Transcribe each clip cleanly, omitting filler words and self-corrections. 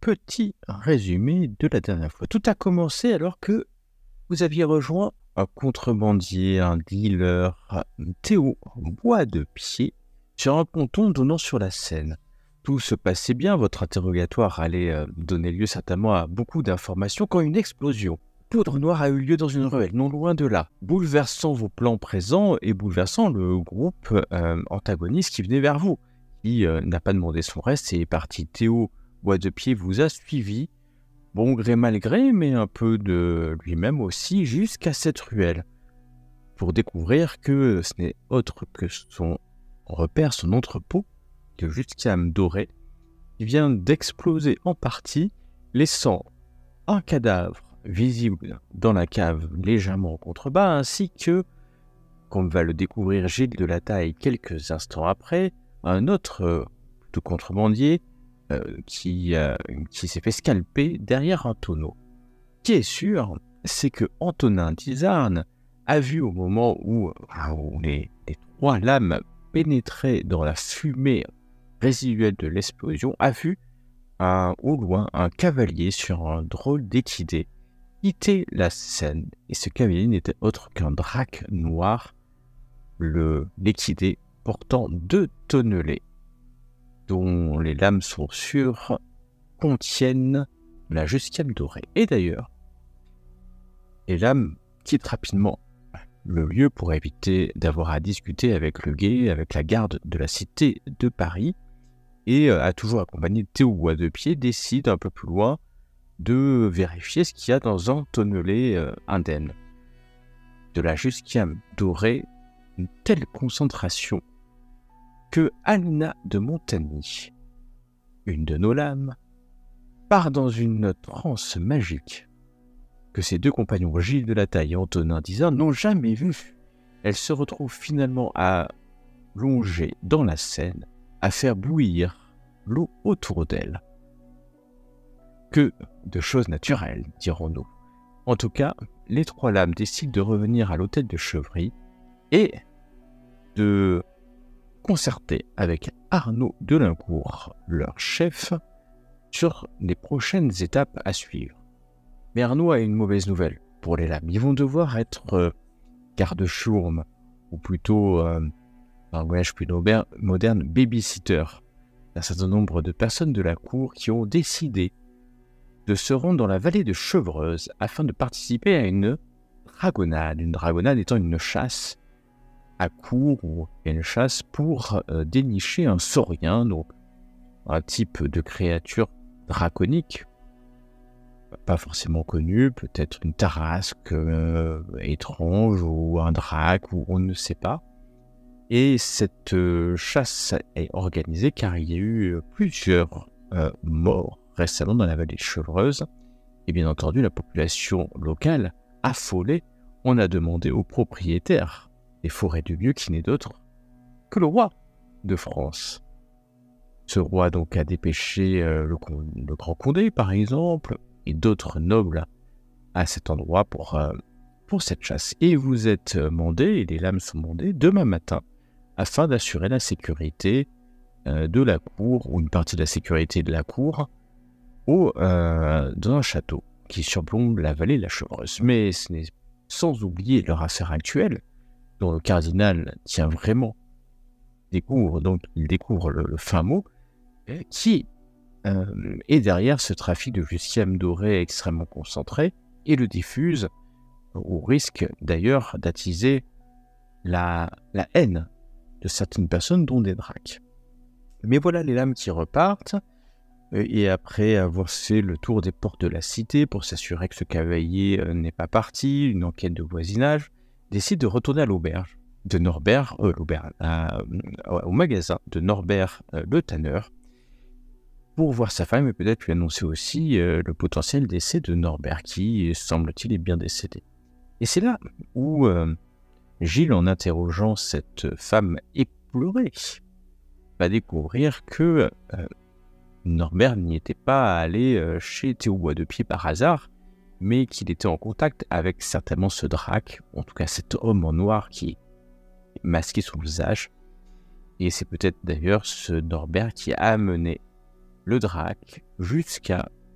petit résumé de la dernière fois. Tout a commencé alors que vous aviez rejoint un contrebandier, un dealer, Théo Bois de Pied, sur un ponton donnant sur la Seine. Tout se passait bien, votre interrogatoire allait donner lieu certainement à beaucoup d'informations quand une explosion. Poudre noire a eu lieu dans une ruelle, non loin de là, bouleversant vos plans présents et bouleversant le groupe antagoniste qui venait vers vous, qui n'a pas demandé son reste et est parti. Théo Bois de Pied vous a suivi, bon gré mal gré, mais un peu de lui-même aussi, jusqu'à cette ruelle, pour découvrir que ce n'est autre que son repère, son entrepôt, de Jusquiame doré, qui vient d'exploser en partie, laissant un cadavre visible dans la cave légèrement en contrebas, ainsi que, comme va le découvrir Gilles de la Taille quelques instants après, un autre contrebandier qui s'est fait scalper derrière un tonneau. Ce qui est sûr, c'est que Antonin d'Izarn a vu au moment où les trois lames pénétraient dans la fumée résiduelle de l'explosion, a vu au loin un cavalier sur un drôle d'équidé quitter la scène. Et ce cavalier n'était autre qu'un drac noir, l'équidé portant 2 tonnelets, dont les lames sont sûres contiennent la Jusquiame dorée. Et d'ailleurs, les lames quittent rapidement le lieu pour éviter d'avoir à discuter avec le guet, avec la garde de la cité de Paris, et a toujours accompagné Théo Bois de Pied, décide un peu plus loin de vérifier ce qu'il y a dans un tonnelet indemne. De la Jusquiame dorée, une telle concentration que Alina de Montagny, une de nos lames, part dans une transe magique que ses 2 compagnons Gilles de la Taille et Antonin d'Izarn n'ont jamais vue. Elle se retrouve finalement à plonger dans la Seine, à faire bouillir l'eau autour d'elle. Que de choses naturelles, dirons-nous. En tout cas, les 3 lames décident de revenir à l'hôtel de Chevry et de concerter avec Arnaud Delincourt, leur chef, sur les prochaines étapes à suivre. Mais Arnaud a une mauvaise nouvelle pour les lames. Ils vont devoir être garde-chourme, ou plutôt, un langage plus moderne, babysitter, d'un certain nombre de personnes de la cour qui ont décidé de se rendre dans la vallée de Chevreuse afin de participer à une dragonnade étant une chasse à court ou une chasse pour dénicher un saurien, donc un type de créature draconique, pas forcément connu, peut-être une tarasque étrange ou un drac ou on ne sait pas. Et cette chasse est organisée car il y a eu plusieurs morts récemment dans la vallée de Chevreuse. Et bien entendu, la population locale, affolée, on a demandé au propriétaire des forêts du lieu, qui n'est d'autre que le roi de France. Ce roi donc a dépêché le grand Condé, par exemple, et d'autres nobles à cet endroit pour cette chasse. Et vous êtes mandés, et les lames sont mandées, demain matin, afin d'assurer la sécurité de la cour, ou une partie de la sécurité de la cour, dans un château qui surplombe la vallée de la Chevreuse. Mais ce n'est sans oublier leur affaire actuelle, dont le cardinal tient vraiment, il découvre le fin mot, qui est derrière ce trafic de Jusquiame doré extrêmement concentré, et le diffuse, au risque d'ailleurs d'attiser la haine de certaines personnes, dont des dracs. Mais voilà les lames qui repartent, et après avoir fait le tour des portes de la cité pour s'assurer que ce cavalier n'est pas parti, une enquête de voisinage, décide de retourner à l'auberge de Norbert, au magasin de Norbert le tanneur, pour voir sa femme et peut-être lui annoncer aussi le potentiel décès de Norbert, qui, semble-t-il, est bien décédé. Et c'est là où Gilles, en interrogeant cette femme éplorée, va découvrir que Norbert n'y était pas allé chez Théo Bois de Pied par hasard, mais qu'il était en contact avec certainement ce drac, en tout cas cet homme en noir qui est masqué son visage. Et c'est peut-être d'ailleurs ce Norbert qui a amené le drac jusqu'à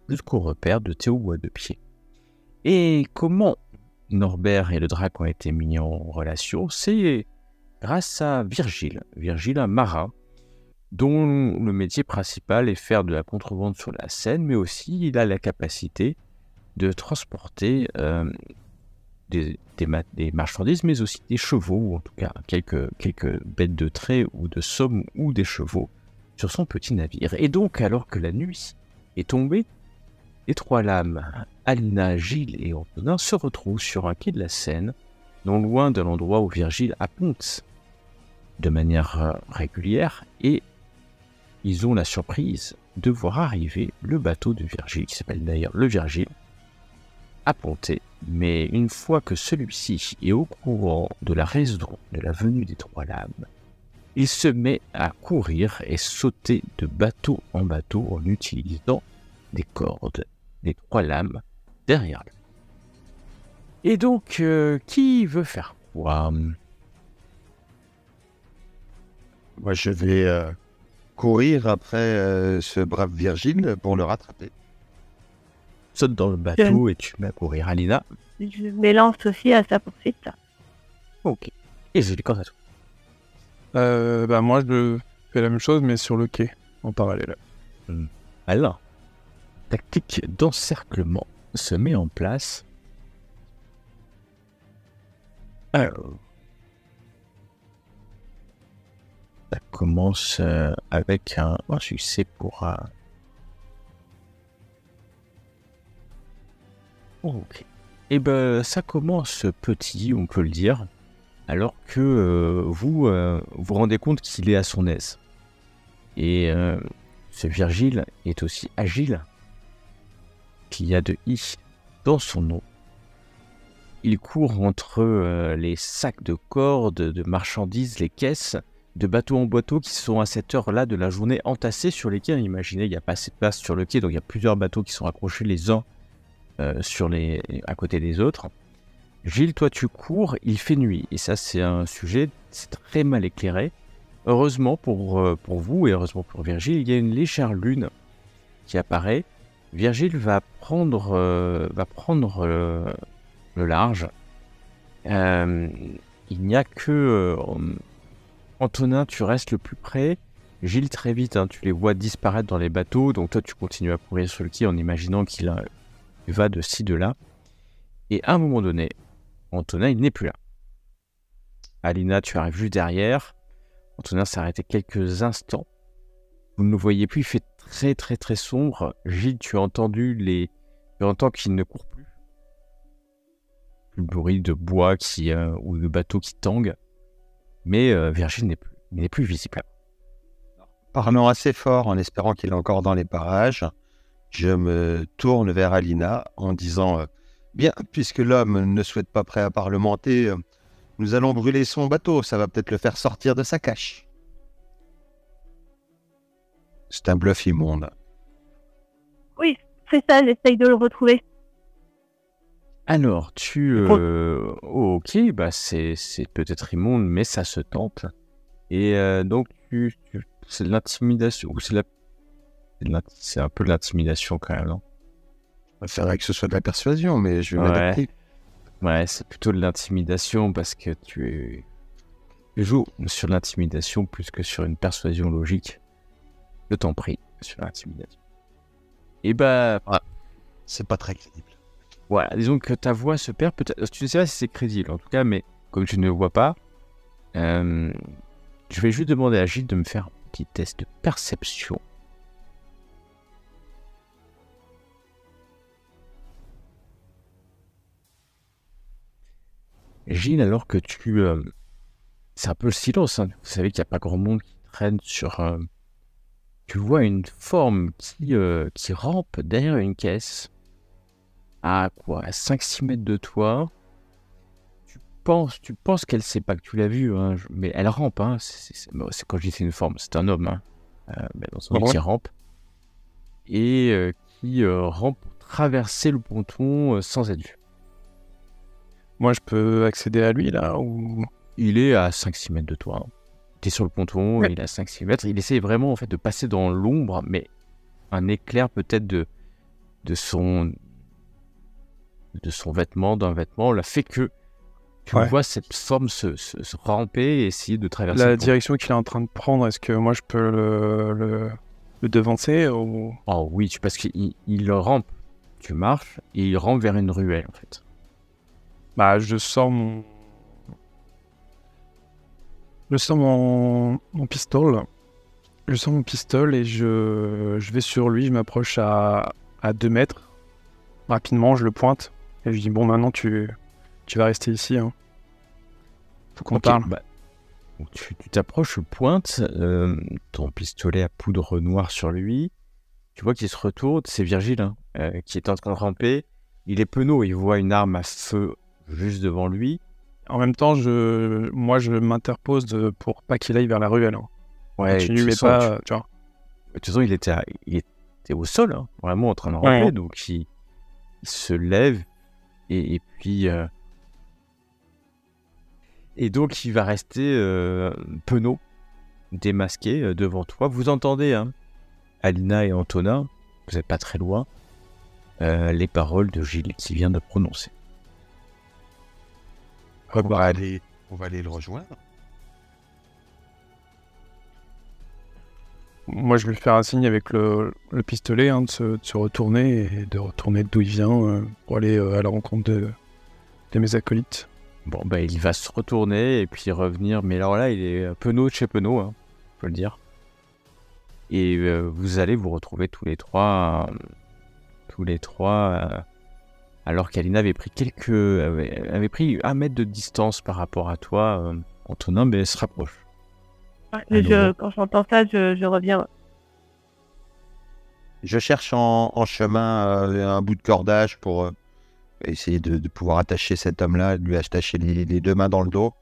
jusqu'au repère de Théo Bois de Pied. Et comment Norbert et le drac ont été mis en relation, c'est grâce à Virgile, un marin, dont le métier principal est faire de la contrebande sur la Seine, mais aussi il a la capacité de transporter des marchandises, mais aussi des chevaux, ou en tout cas quelques bêtes de trait ou de somme ou des chevaux sur son petit navire. Et donc, alors que la nuit est tombée, les trois lames, Alina, Gilles et Antonin, se retrouvent sur un quai de la Seine, non loin de l'endroit où Virgile apponte de manière régulière, et ils ont la surprise de voir arriver le bateau de Virgile, qui s'appelle d'ailleurs le Virgile, apponté. Mais une fois que celui-ci est au courant de la raison de la venue des trois lames, il se met à courir et sauter de bateau en bateau en utilisant des cordes, des trois lames derrière lui. Et donc, qui veut faire quoi? Moi, je vais courir après ce brave Virgile pour le rattraper. Saute dans le bateau et tu mets à courir. Alina? Je m'élance aussi à sa poursuite. Ok. Et Gilles, quant à toi? Moi, je fais la même chose, mais sur le quai, en parallèle. Alors, tactique d'encerclement se met en place. Alors, ça commence avec un succès pour... Ok. Et ben, ça commence petit, on peut le dire, alors que vous vous rendez compte qu'il est à son aise. Et ce Virgile est aussi agile, qu'il y a de i dans son nom. Il court entre les sacs de cordes, de marchandises, les caisses, de bateau en bateau qui sont à cette heure-là de la journée entassés sur les quais. Imaginez, il n'y a pas assez de place sur le quai, donc il y a plusieurs bateaux qui sont accrochés les uns à côté des autres. Gilles, toi tu cours, il fait nuit, et ça c'est un sujet, c'est très mal éclairé. Heureusement pour vous et heureusement pour Virgile, il y a une légère lune qui apparaît. Virgile va prendre le large. Il n'y a que Antonin, tu restes le plus près. Gilles, très vite, tu les vois disparaître dans les bateaux, donc toi tu continues à courir sur le quai en imaginant qu'il va de ci, de là. Et à un moment donné, Antonin, il n'est plus là. Alina, tu arrives juste derrière. Antonin s'est arrêté quelques instants. Vous ne le voyez plus, il fait très très très sombre. Gilles, tu entends qu'il ne court plus. Le bruit de bois ou de bateau qui tangue. Mais Virgile n'est plus visible. Parlant assez fort, en espérant qu'il est encore dans les parages, je me tourne vers Alina en disant bien, puisque l'homme ne souhaite pas parlementer, nous allons brûler son bateau, ça va peut-être le faire sortir de sa cache. C'est un bluff immonde. Oui, c'est ça, j'essaye de le retrouver. Alors, ok, bah c'est peut-être immonde, mais ça se tente. Et donc, c'est de l'intimidation, ou c'est un peu de l'intimidation quand même, non? Je préférerais que ce soit de la persuasion, mais je vais m'adapter. Ouais, c'est plutôt de l'intimidation parce que tu joues sur l'intimidation plus que sur une persuasion logique. Je t'en prie, sur l'intimidation. Et bah... c'est pas très crédible. Voilà, disons que ta voix se perd, peut-être. Tu ne sais pas si c'est crédible en tout cas, mais comme tu ne le vois pas, je vais juste demander à Gilles de me faire un petit test de perception. Gilles, alors que c'est un peu le silence, vous savez qu'il n'y a pas grand monde qui traîne sur... tu vois une forme qui rampe derrière une caisse à 5-6 mètres de toi. Tu penses qu'elle sait pas que tu l'as vue, mais elle rampe. C'est quand je dis c'est une forme, c'est un homme. Mais dans son qui rampe. Et qui rampe pour traverser le ponton sans être vu. Moi, je peux accéder à lui, là, ou... Il est à 5-6 mètres de toi. Tu es sur le ponton, il est à 5-6 mètres. Il essaie vraiment, en fait, de passer dans l'ombre, mais un éclair peut-être de de son vêtement, d'un vêtement, l'a fait que tu Ouais. vois cette forme se ramper et essayer de traverser La le pont. direction qu'il est en train de prendre, est-ce que moi je peux le devancer ou... Oh oui, parce qu'il rampe. Tu marches et il rampe vers une ruelle, en fait. Bah, je sors mon pistolet. Je sors mon pistolet et je vais sur lui. Je m'approche à 2 mètres. Rapidement, je le pointe. Et je dis, bon, maintenant, tu vas rester ici. Hein. Faut qu'on Ok, parle. bah, donc tu t'approches, pointe ton pistolet à poudre noire sur lui. Tu vois qu'il se retourne. C'est Virgile qui est en train de ramper. Il est penaud. Il voit une arme à feu juste devant lui. En même temps, moi, je m'interpose pour pas qu'il aille vers la ruelle. Hein. Ouais, Continue, de mais toute façon, pas... Tu vois. de toute façon, il était au sol, hein, vraiment en train de ramper. Ouais. Donc il se lève et puis et donc il va rester penaud, démasqué devant toi. Vous entendez, hein, Alina et Antonin, vous n'êtes pas très loin, les paroles de Gilles qui vient de prononcer. On va aller le rejoindre. Moi, je vais lui faire un signe avec le pistolet hein, de se retourner et de retourner d'où il vient pour aller à la rencontre de mes acolytes. Bon, bah il va se retourner et puis revenir, mais alors là, il est penaud de chez penaud, hein, on peut le dire. Et vous allez vous retrouver tous les trois, alors qu'Alina avait pris avait pris 1 mètre de distance par rapport à toi, Antonin, mais elle se rapproche. Quand j'entends ça, je reviens. Je cherche en chemin un bout de cordage pour essayer de pouvoir attacher cet homme-là, lui attacher les 2 mains dans le dos,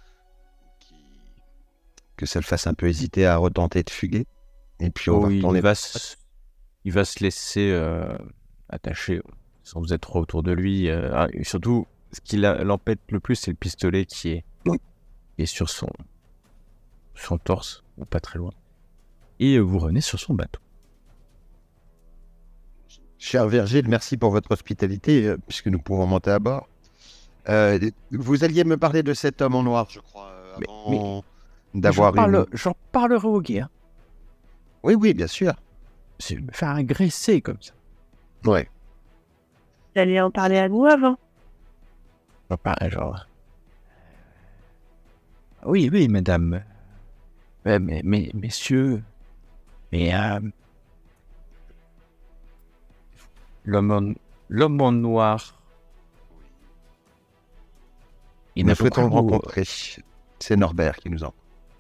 que ça le fasse un peu hésiter à retenter de fuguer. Et puis on va retourner. Il va se laisser attacher sans vous être trop autour de lui. Et surtout, ce qui l'empêche le plus, c'est le pistolet qui est sur son torse, ou pas très loin. Et vous revenez sur son bateau. Cher Virgile, merci pour votre hospitalité, puisque nous pouvons monter à bord. Vous alliez me parler de cet homme en noir, je crois, avant d'avoir J'en parlerai au guet. Hein. Oui, bien sûr. Je vais me faire agresser comme ça. Ouais. J'allais en parler à nous avant. Oui, madame. Mais messieurs, mais l'homme en noir. Nous souhaitons le rencontrer. C'est Norbert qui nous en.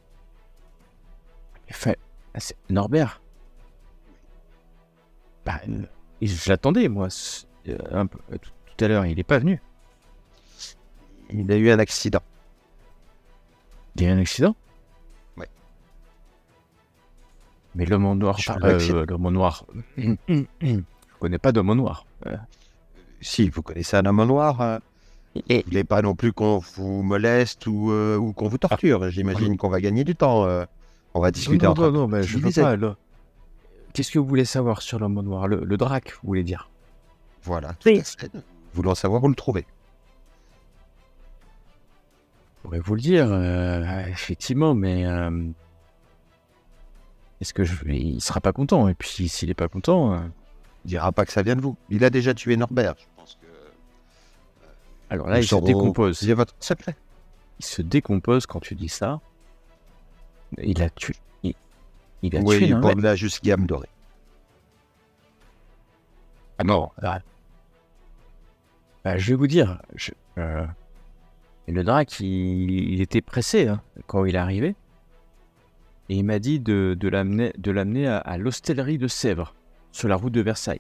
C'est Norbert. Bah, je l'attendais, moi. Tout à l'heure, il n'est pas venu. Il a eu un accident. Il y a eu un accident ? Ouais. Mais l'homme en noir... l'homme en noir... Je connais pas d'homme en noir. Si, vous connaissez un homme en noir. Vous ne voulez pas non plus qu'on vous moleste ou qu'on vous torture. J'imagine qu'on va gagner du temps. On va discuter entre Non, mais je veux pas. Qu'est-ce que vous voulez savoir sur l'homme en noir ? Le drac, vous voulez dire ? Voilà, tout à fait. Voulant savoir où le trouver. Je pourrais vous le dire, effectivement, mais est-ce que il sera pas content ? Et puis, s'il est pas content, Il dira pas que ça vient de vous. Il a déjà tué Norbert. Je pense que. Alors là, il se décompose. Il y a votre secret. Il se décompose quand tu dis ça. Il a tué. Il a tué Oui, Norbert. pour la juste gamme dorée. Ah non. Je vais vous dire. Le drac, il était pressé hein, quand il est arrivé. Et il m'a dit de l'amener à l'hostellerie de Sèvres, sur la route de Versailles.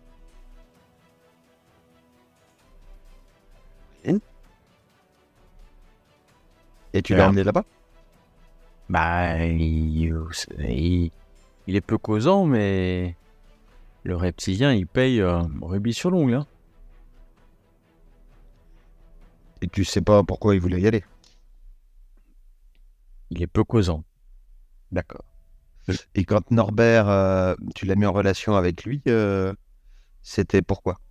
Et tu l'as emmené là-bas ? Bah, il est peu causant, mais le reptilien, il paye rubis sur l'ongle. Hein. Et tu sais pas pourquoi il voulait y aller ? Il est peu causant. D'accord. Et quand Norbert, tu l'as mis en relation avec lui, C'était pourquoi?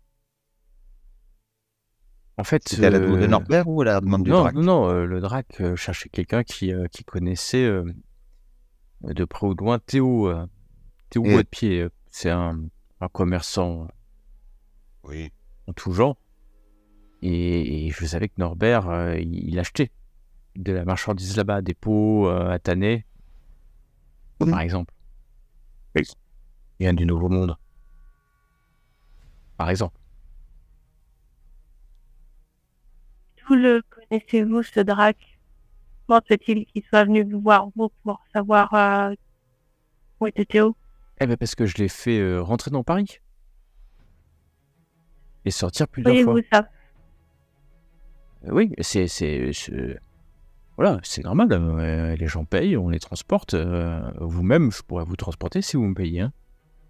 En fait, C'était à la demande de Norbert ou à la demande du non, Drac? non, non, le Drac cherchait quelqu'un qui connaissait de près ou de loin Théo Et- Bois-de-Pied. C'est un commerçant Oui. en tout genre. Et je savais que Norbert, il achetait de la marchandise là-bas, des pots à Tannay, par exemple. Oui. Il vient du Nouveau Monde, par exemple. D'où le connaissez-vous, ce Drac? Comment se fait-il qu'il soit venu vous voir, vous, pour savoir où était Théo? Eh ben parce que je l'ai fait rentrer dans Paris et sortir plusieurs fois. Voyez-vous ça? Oui, voilà, c'est normal. Les gens payent, on les transporte. Vous-même, je pourrais vous transporter si vous me payez. Hein.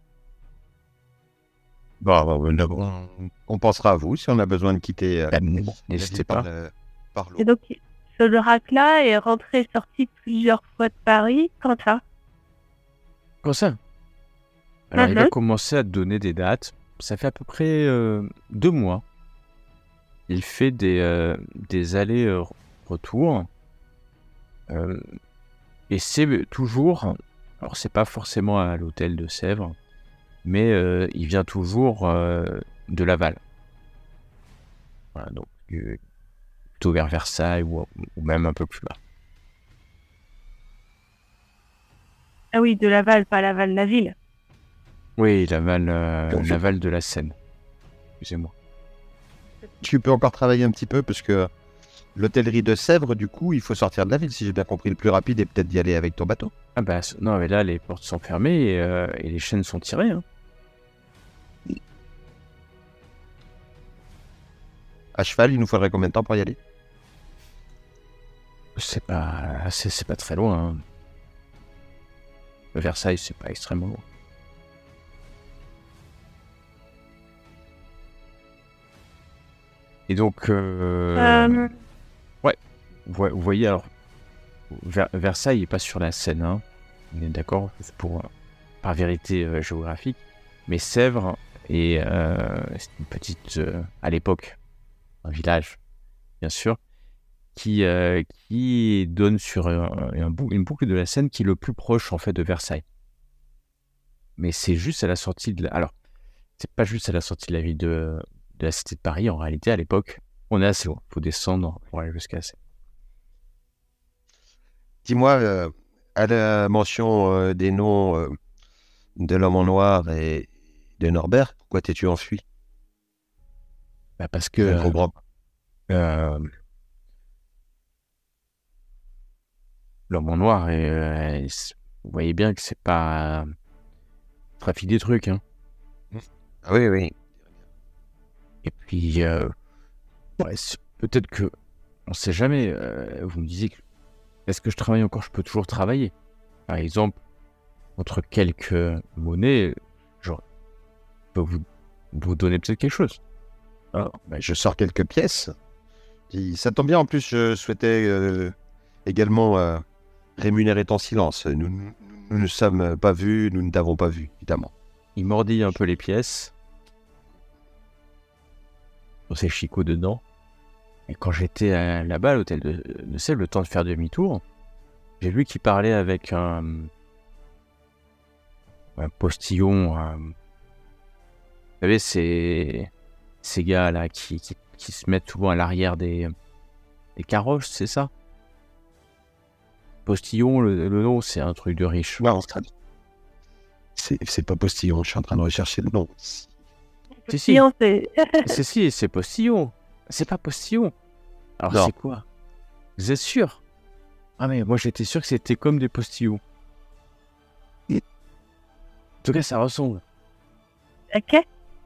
On pensera à vous si on a besoin de quitter. N'hésitez pas. Par l'eau. Et donc, ce Drac-là est rentré et sorti plusieurs fois de Paris. Quand ça? Comme ça. Alors, il a Mhm. commencé à te donner des dates. Ça fait à peu près 2 mois. Il fait des allers-retours. Et c'est toujours... Alors, c'est pas forcément à l'hôtel de Sèvres, mais il vient toujours de Laval. Voilà, donc plutôt vers Versailles ou même un peu plus bas. Ah oui, de Laval, pas Laval, la ville. Oui, Laval de la Seine. Excusez-moi. Tu peux encore travailler un petit peu parce que l'hôtellerie de Sèvres, du coup, il faut sortir de la ville, si j'ai bien compris. Le plus rapide est peut-être d'y aller avec ton bateau. Ah bah non, mais là, les portes sont fermées et les chaînes sont tirées. Hein. À cheval, il nous faudrait combien de temps pour y aller? C'est pas très loin. Hein. Versailles, c'est pas extrêmement loin. Et donc, ouais, vous voyez, alors, Versailles n'est pas sur la Seine, hein. On est d'accord, c'est par vérité géographique, mais Sèvres est c'est une petite, à l'époque, un village, bien sûr, qui donne sur une boucle de la Seine qui est le plus proche, en fait, de Versailles. Mais c'est juste à la sortie alors, c'est pas juste à la sortie de la ville de la cité de Paris, en réalité, à l'époque, on est assez loin. Il faut descendre pour aller jusqu'à Seine. Dis-moi, à la mention des noms de l'homme en noir et de Norbert, pourquoi t'es-tu enfui? Bah parce Je ne que comprends pas. l'homme en noir, vous voyez bien que c'est pas trafic des trucs. Hein. Ah oui, oui. Et puis, ouais, peut-être que, on sait jamais, vous me disiez que, est-ce que je travaille encore? Je peux toujours travailler. Par exemple, entre quelques monnaies, je peux vous donner peut-être quelque chose. Ah, ben, je sors quelques pièces. Ça tombe bien, en plus, je souhaitais également rémunérer ton silence. Nous ne sommes pas vus, nous ne t'avons pas vu, évidemment. Il mordit un peu les pièces. Dans ses chicots dedans. Et quand j'étais là-bas à l'hôtel de Sèvres, le temps de faire demi-tour, j'ai vu qu'il parlait avec un postillon. Vous savez, ces gars-là qui se mettent souvent à l'arrière des carrosses, c'est ça? Postillon, le nom, c'est un truc de riche. Non, c'est pas postillon, je suis en train de rechercher le nom. Si. Postillon, c'est... C'est postillon. C'est pas postillon. Alors Non. c'est quoi? Vous êtes sûr? Ah mais moi j'étais sûr que c'était comme des postillons. En tout cas ça ressemble. Ok.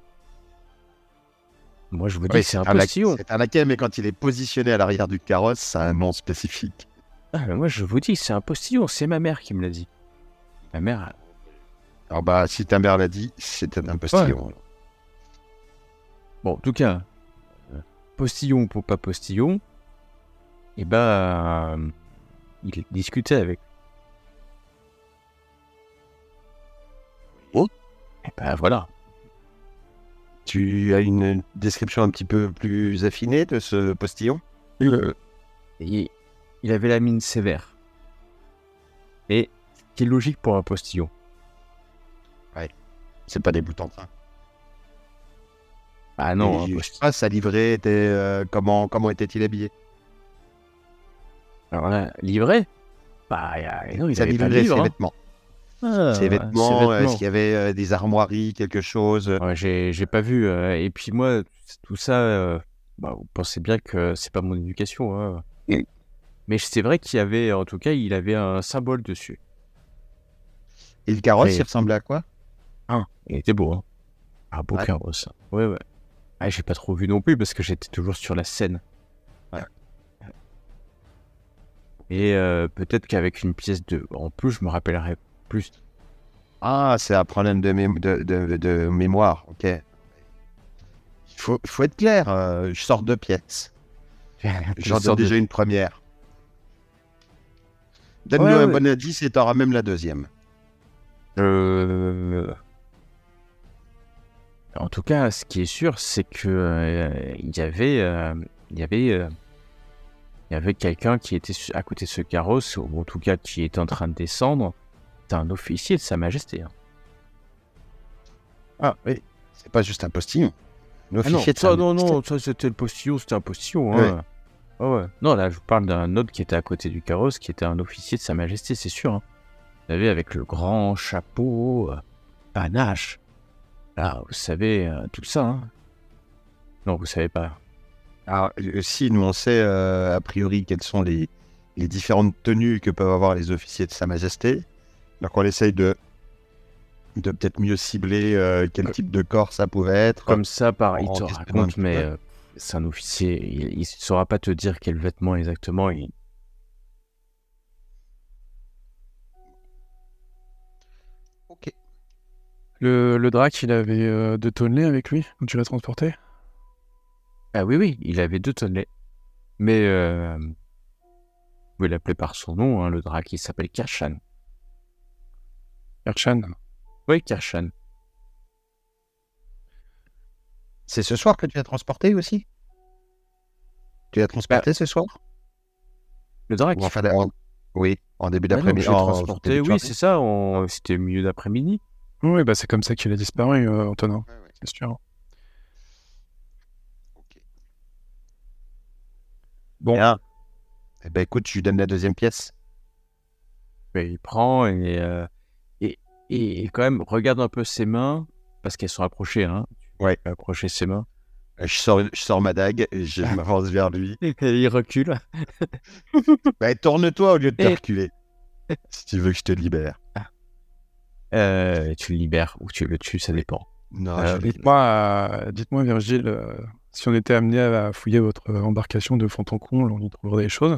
Moi je vous dis que c'est un postillon. C'est un laquais, mais quand il est positionné à l'arrière du carrosse, ça a un nom spécifique. Ah mais moi je vous dis que c'est un postillon. C'est ma mère qui me l'a dit. Ma mère... Alors bah, si ta mère l'a dit, c'était un postillon. Ouais. Bon, en tout cas, postillon pour pas postillon, et bah, il discutait avec. Oh. Et bah voilà. Tu as une description un petit peu plus affinée de ce postillon? Et il avait la mine sévère. Et ce qui est logique pour un postillon. C'est pas des bouts en train. Ah non, un Et je sais postillon. pas, sa livrée était comment était-il habillé? Alors là, livré? Bah, non, il Sa avait pas de livrée, livre. ses hein. vêtements. Ah, Ses vêtements, est-ce qu'il y avait des armoiries, quelque chose? Ouais, j'ai pas vu. Et puis moi, tout ça, bah, vous pensez bien que c'est pas mon éducation. Hein. Mais c'est vrai qu'il y avait, en tout cas, il avait un symbole dessus. Et le carrosse, Après- il ressemblait à quoi? Il était beau, hein. Un beau Ouais. carrosse. Ouais, ouais. Ah, j'ai pas trop vu non plus parce que j'étais toujours sur la scène. Ouais. Et peut-être qu'avec une pièce en plus, je me rappellerai plus. Ah, c'est un problème de mémoire, ok. Il faut être clair, je sors 2 pièces. J'en donne déjà une première. Donne-nous Ouais, un ouais. bon indice et t'auras même la deuxième. En tout cas, ce qui est sûr, c'est que il y avait quelqu'un qui était à côté de ce carrosse, ou en tout cas qui était en train de descendre. C'était un officier de Sa Majesté. Hein. Ah oui, c'est pas juste un postillon. Un Ah non, officier de ça, Sa non, Majesté. non, ça c'était le postillon, c'était un postillon. Hein. Ah ouais. Non, là, je vous parle d'un autre qui était à côté du carrosse, qui était un officier de Sa Majesté, c'est sûr. Hein. Vous savez, avec le grand chapeau, panache. Là, vous savez, tout ça. Hein. Non, vous savez pas. Alors, si nous on sait a priori quelles sont les différentes tenues que peuvent avoir les officiers de Sa Majesté, donc on essaye de peut-être mieux cibler quel type de corps ça pouvait être. Comme ça, il en te questionnant un raconte, petit mais peu. c'est un officier. Il ne saura pas te dire quel vêtement exactement. Ok. Le drac, il avait 2 tonnelets avec lui quand tu l'as transporté? Ah oui, oui, il avait 2 tonnelets. Mais vous pouvez l'appeler par son nom, hein, le drac, il s'appelle Kashan. Erchan. Oui, Kashan. C'est ce soir que tu l'as transporté aussi? Tu l'as transporté ce soir? Le drac. Ou enfin, oui, en début Ah non, d'après-midi. je l'ai en transporté, début de oui, journée. c'est ça, c'était milieu d'après-midi. Oui, bah c'est comme ça qu'il a disparu, Antonin, Ouais, ouais. c'est sûr. Ok. Bon. Bien. Eh ben écoute, je lui donne la deuxième pièce. Mais il prend et quand même regarde un peu ses mains, parce qu'elles sont approchées. Hein. Ouais. Tu peux approcher ses mains. Je sors ma dague et je m'avance vers lui. Et il recule. Bah, tourne-toi au lieu de te Et- reculer. Si tu veux que je te libère. Tu le libères ou tu le tues, ça dépend. Non, je le libère. Dites-moi, Virgile, si on était amené à fouiller votre embarcation de fond en comble, on y trouverait des choses?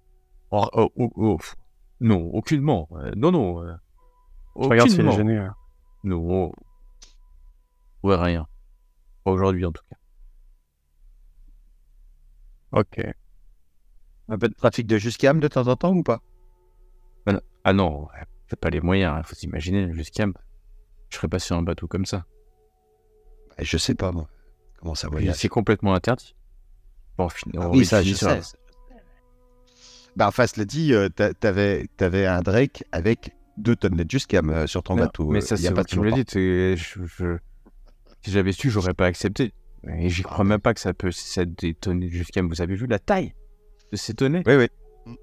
Non, aucunement. Non. Je regarde s'il est Aucunement. gêné. Non. Ouais, rien. Pas aujourd'hui, en tout cas. Ok. Un peu de trafic de Juscam de temps en temps ou pas? Ah non, t'as pas les moyens. Il faut s'imaginer, jusqu'à... Je serais pas sur un bateau comme ça. Bah, je sais pas, moi. Comment ça Puis voyage? c'est complètement interdit. Bon, Ah oui, ça, finit je sur la- sais. Bah, enfin, cela dit, t'avais un Drake avec 2 tonnes de Juscam sur ton Non, bateau. mais ça, il y a c'est pas vous qui de me le longtemps. dites. Et si j'avais su, j'aurais pas accepté. Et j'y crois même pas que ça peut être des tonnées jusqu'à... Vous avez vu la taille de ces tonnées? Oui, oui.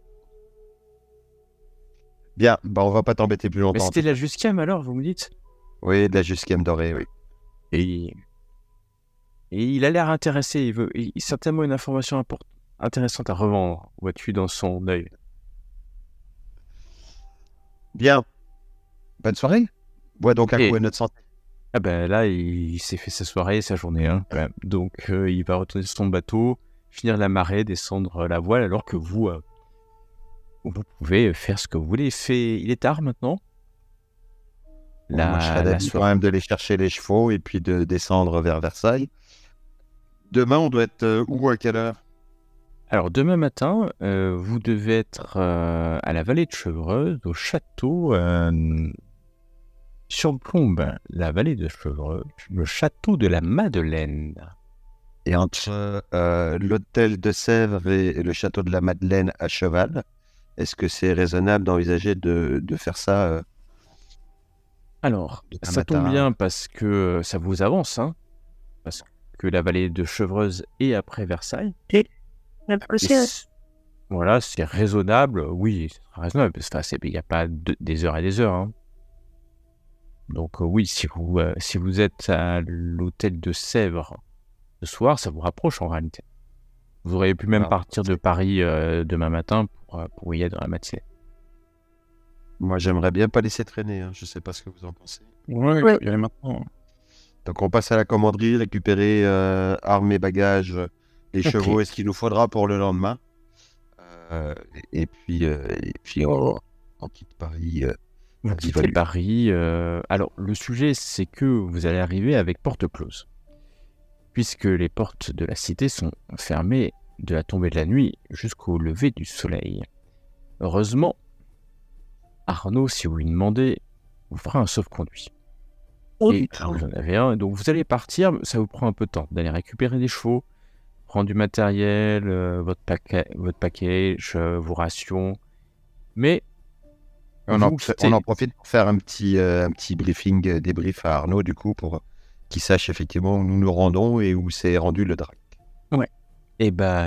Bien, bah, on va pas t'embêter plus Mais longtemps. c'était la Juscam alors, vous me dites? Oui, de la Juscam dorée, oui. Et il a l'air intéressé. Il veut certainement une information intéressante à revendre, vois-tu, dans son œil. Bien. Bonne soirée. Bois donc un Et- coup à notre santé. Ah ben là, il s'est fait sa soirée, sa journée. Hein, quand même. Donc il va retourner sur son bateau, finir la marée, descendre la voile, alors que vous pouvez faire ce que vous voulez. Il est tard maintenant. Bon, moi, je serais d'avis quand même de aller chercher les chevaux et puis de descendre vers Versailles. Demain, on doit être où à quelle heure? Alors demain matin, vous devez être à la vallée de Chevreuse, au château. surplombe la vallée de Chevreuse, le château de la Madeleine. Et entre l'hôtel de Sèvres et le château de la Madeleine à cheval, est-ce que c'est raisonnable d'envisager de faire ça Alors, un ça tombe matin? bien parce que ça vous avance, hein, parce que la vallée de Chevreuse est après Versailles. Même Et possible. voilà, c'est raisonnable. Oui, c'est raisonnable. Il n'y a pas des heures et des heures, hein. Donc oui, si vous êtes à l'hôtel de Sèvres ce soir, ça vous rapproche en réalité. Vous auriez pu même Alors, partir de Paris demain matin pour y être dans la matinée. moi, j'aimerais bien pas laisser traîner. Hein. Je sais pas ce que vous en pensez. Ouais, il Ouais. faut y aller maintenant. Donc, on passe à la commanderie, récupérer armes et bagages, les Ok. chevaux et ce qu'il nous faudra pour le lendemain. Et puis on quitte Paris. Vous Vive quittez lui. Paris. Alors, le sujet, c'est que vous allez arriver avec porte close, puisque les portes de la cité sont fermées de la tombée de la nuit jusqu'au lever du soleil. Heureusement, Arnaud, si vous lui demandez, vous fera un sauf-conduit. Oh, Et putain. vous en avez un, donc vous allez partir, ça vous prend un peu de temps d'aller récupérer des chevaux, prendre du matériel, votre package, vos rations, mais On en, vous on en profite pour faire un petit briefing, débrief à Arnaud, du coup, pour qu'il sache effectivement où nous nous rendons et où s'est rendu le drac. eh ben,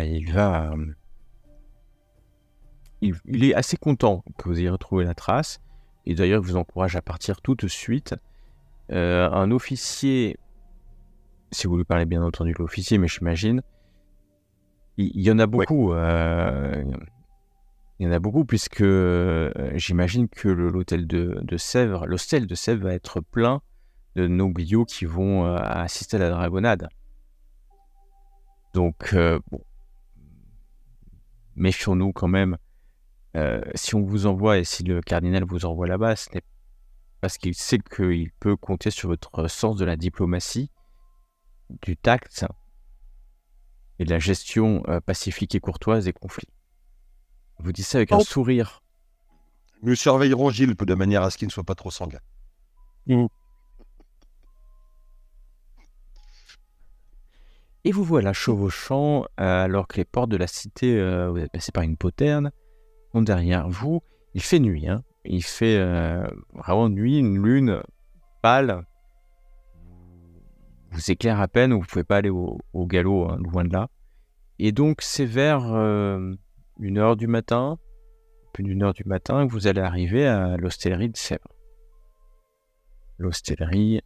il est assez content que vous ayez retrouvé la trace, et d'ailleurs, il vous encourage à partir tout de suite. Un officier, si vous lui parlez bien entendu de l'officier, mais j'imagine, il y en a beaucoup. Il y en a beaucoup, puisque j'imagine que l'hôtel de Sèvres, l'hostel de Sèvres va être plein de nobliaux qui vont assister à la dragonnade. Donc, bon, méfions-nous quand même. Si on vous envoie et si le cardinal vous envoie là-bas, ce n'est parce qu'il sait qu'il peut compter sur votre sens de la diplomatie, du tact et de la gestion pacifique et courtoise des conflits. Je vous dis ça avec un sourire. Nous surveillerons Gilles de manière à ce qu'il ne soit pas trop sanguin. Et vous voilà chevauchant alors que les portes de la cité, vous êtes passé par une poterne, sont derrière vous. Il fait nuit, hein. Il fait vraiment nuit, une lune pâle. Vous éclaire à peine, vous ne pouvez pas aller au galop, hein, loin de là. Et donc c'est vers 1h du matin, plus d'1h du matin, que vous allez arriver à l'hostellerie de Sèvres. L'hostellerie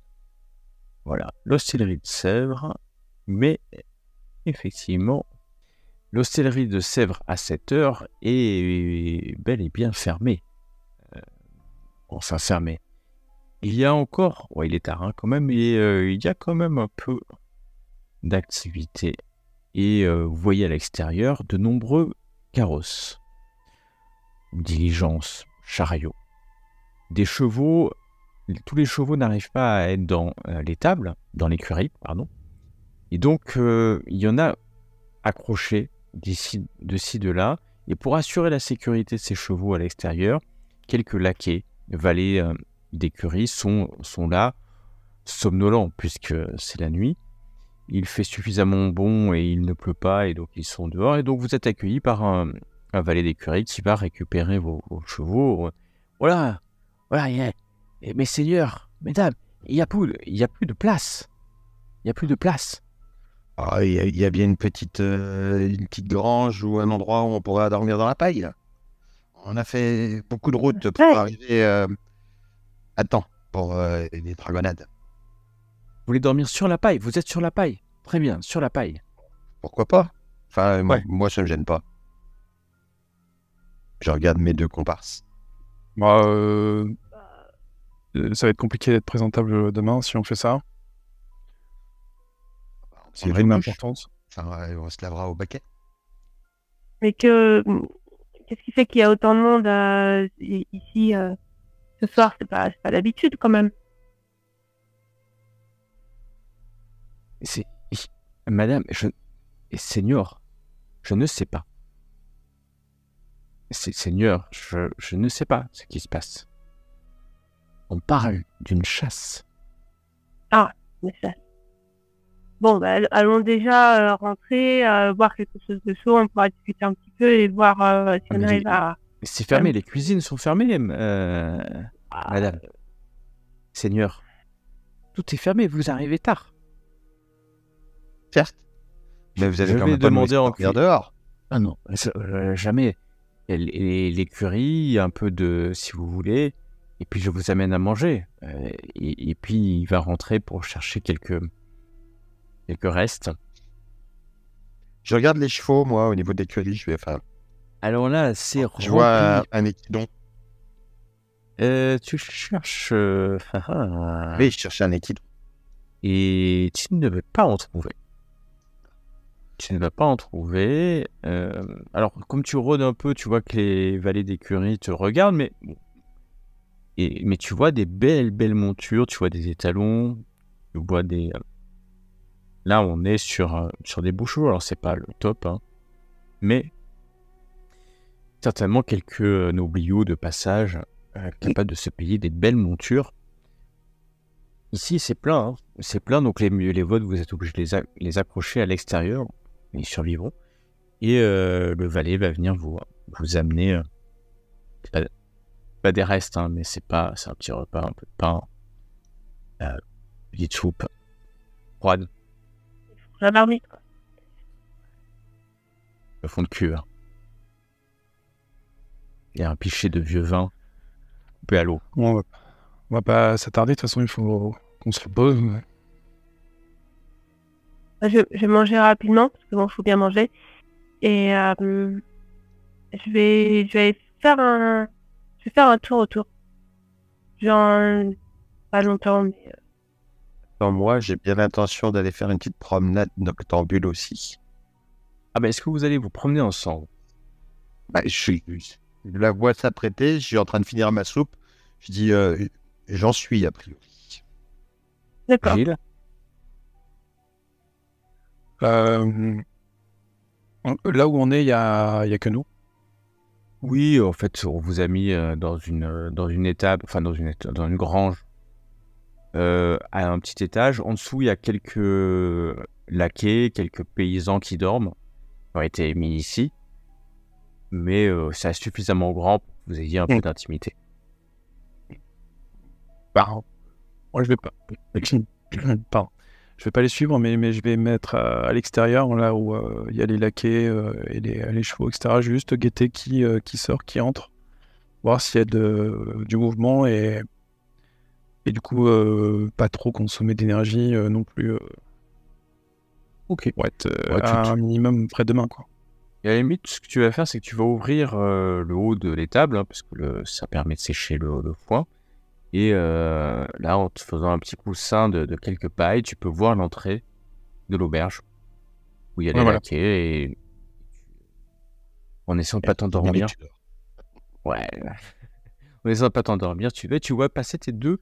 de Sèvres. Mais effectivement, l'hostellerie de Sèvres à 7h est bel et bien fermée. Enfin fermée. Il y a encore, il est tard quand même, et il y a quand même un peu d'activité. Et vous voyez à l'extérieur de nombreux carrosses, diligences, chariots. Des chevaux, tous les chevaux n'arrivent pas à être dans l'étable, dans l'écurie, pardon. Et donc, il y en a accrochés de ci, de là. Et pour assurer la sécurité de ces chevaux à l'extérieur, quelques laquais, valets d'écurie sont là, somnolents, puisque c'est la nuit. Il fait suffisamment bon et il ne pleut pas, et donc ils sont dehors. Et donc vous êtes accueillis par un valet d'écurie qui va récupérer vos chevaux. Voilà, mes seigneurs, mesdames, il n'y a plus de place. Il n'y a plus de place. Ah, il y a bien une petite grange ou un endroit où on pourrait dormir dans la paille. Là. On a fait beaucoup de routes pour arriver à temps pour les dragonnades. Vous voulez dormir sur la paille? Vous êtes sur la paille. Très bien, sur la paille. Pourquoi pas? Enfin, Ouais. moi, ça me gêne pas. Je regarde mes deux comparses. Bah, ça va être compliqué d'être présentable demain si on fait ça. C'est une journée importante. Enfin, on se lavera au baquet. Mais qu'est-ce qui fait qu'il y a autant de monde ici ce soir? C'est pas d'habitude quand même. Madame, Seigneur, je ne sais pas. Seigneur, je ne sais pas ce qui se passe. On parle d'une chasse. Mais ça. Bon, bah, allons déjà rentrer, voir quelque chose de chaud, on pourra discuter un petit peu et voir si on mais arrive à... C'est fermé, les cuisines sont fermées, madame. Seigneur. Tout est fermé, vous arrivez tard. Certes. Mais vous allez Je quand vais même pas nous demander laisser en sortir dehors. Ah non, jamais. L'écurie, un peu de, si vous voulez, et puis je vous amène à manger. Et puis il va rentrer pour chercher quelques restes. Je regarde les chevaux, moi, au niveau de l'écurie. Alors là, c'est Je vois rempli. un équidon. Tu cherches... Oui, je cherchais un équidon. Et tu ne veux pas en trouver. Tu ne vas pas en trouver. Alors, comme tu rôdes un peu, tu vois que les valets d'écurie te regardent, mais tu vois des belles montures, tu vois des étalons, tu vois des... Là, on est sur des bouchots, alors c'est pas le top, hein, mais certainement quelques nobliaux de passage capables de se payer des belles montures. Ici, c'est plein, hein. C'est plein, donc les votes, vous êtes obligés de les accrocher à l'extérieur, ils survivront. Et le valet va venir vous amener, pas des restes, hein, mais c'est un petit repas, un peu de pain, petite soupe froide, La marmite, quoi. le fond de cure. Il y a un pichet de vieux vin coupé à l'eau. Bon, on va pas s'attarder, de toute façon, il faut qu'on se repose. Ouais. Je vais manger rapidement, parce que bon, faut bien manger. Et je vais faire un tour autour. Genre, pas longtemps, mais... Moi, j'ai bien l'intention d'aller faire une petite promenade noctambule aussi. Ah ben, est-ce que vous allez vous promener ensemble? Je la vois s'apprêter, je suis en train de finir ma soupe. Je dis, j'en suis a priori. D'accord. Gilles? Là où on est, il y a que nous. Oui, en fait, on vous a mis dans une étable, enfin dans une grange, à un petit étage. En dessous, il y a quelques laquais, quelques paysans qui dorment, qui ont été mis ici. Mais c'est suffisamment grand pour que vous ayez un peu d'intimité. Moi, je vais pas. Pardon. Je vais pas les suivre, mais je vais mettre à l'extérieur, là où il y a les laquais et les chevaux, etc. Juste guetter qui sort, qui entre, voir s'il y a du mouvement et du coup pas trop consommer d'énergie non plus. Ok. Pour être Ouais, à un minimum près de main, quoi. Et à la limite, ce que tu vas faire, c'est que tu vas ouvrir le haut de l'étable, hein, parce que ça permet de sécher le foin. Et là, en te faisant un petit coussin de quelques pailles, tu peux voir l'entrée de l'auberge, où il y a les laquais, et en essayant de pas t'endormir. Ouais. En essayant de pas t'endormir, tu vois passer tes deux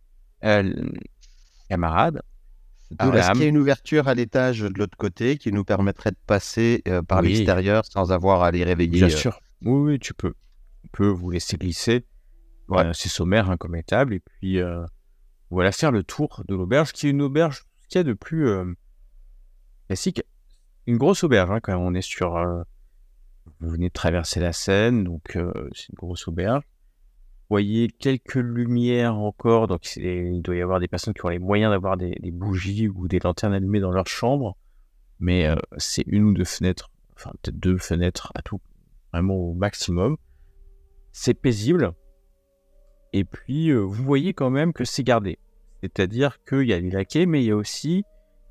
camarades. Alors, est-ce qu'il y a une ouverture à l'étage de l'autre côté qui nous permettrait de passer par l'extérieur sans avoir à les réveiller? Bien sûr. Oui, tu peux. On peut vous laisser glisser. Ouais. C'est sommaire, hein, comme étable. Et puis, voilà, faire le tour de l'auberge, qui est une auberge, ce qu'il y a de plus classique. Une grosse auberge, hein, quand même. On est sur... vous venez de traverser la Seine, donc c'est une grosse auberge. Vous voyez quelques lumières encore, donc il doit y avoir des personnes qui ont les moyens d'avoir des bougies ou des lanternes allumées dans leur chambre, mais c'est une ou deux fenêtres, enfin peut-être 2 fenêtres à tout, vraiment au maximum. C'est paisible, et puis vous voyez quand même que c'est gardé, c'est-à-dire qu'il y a des laquais, mais il y a aussi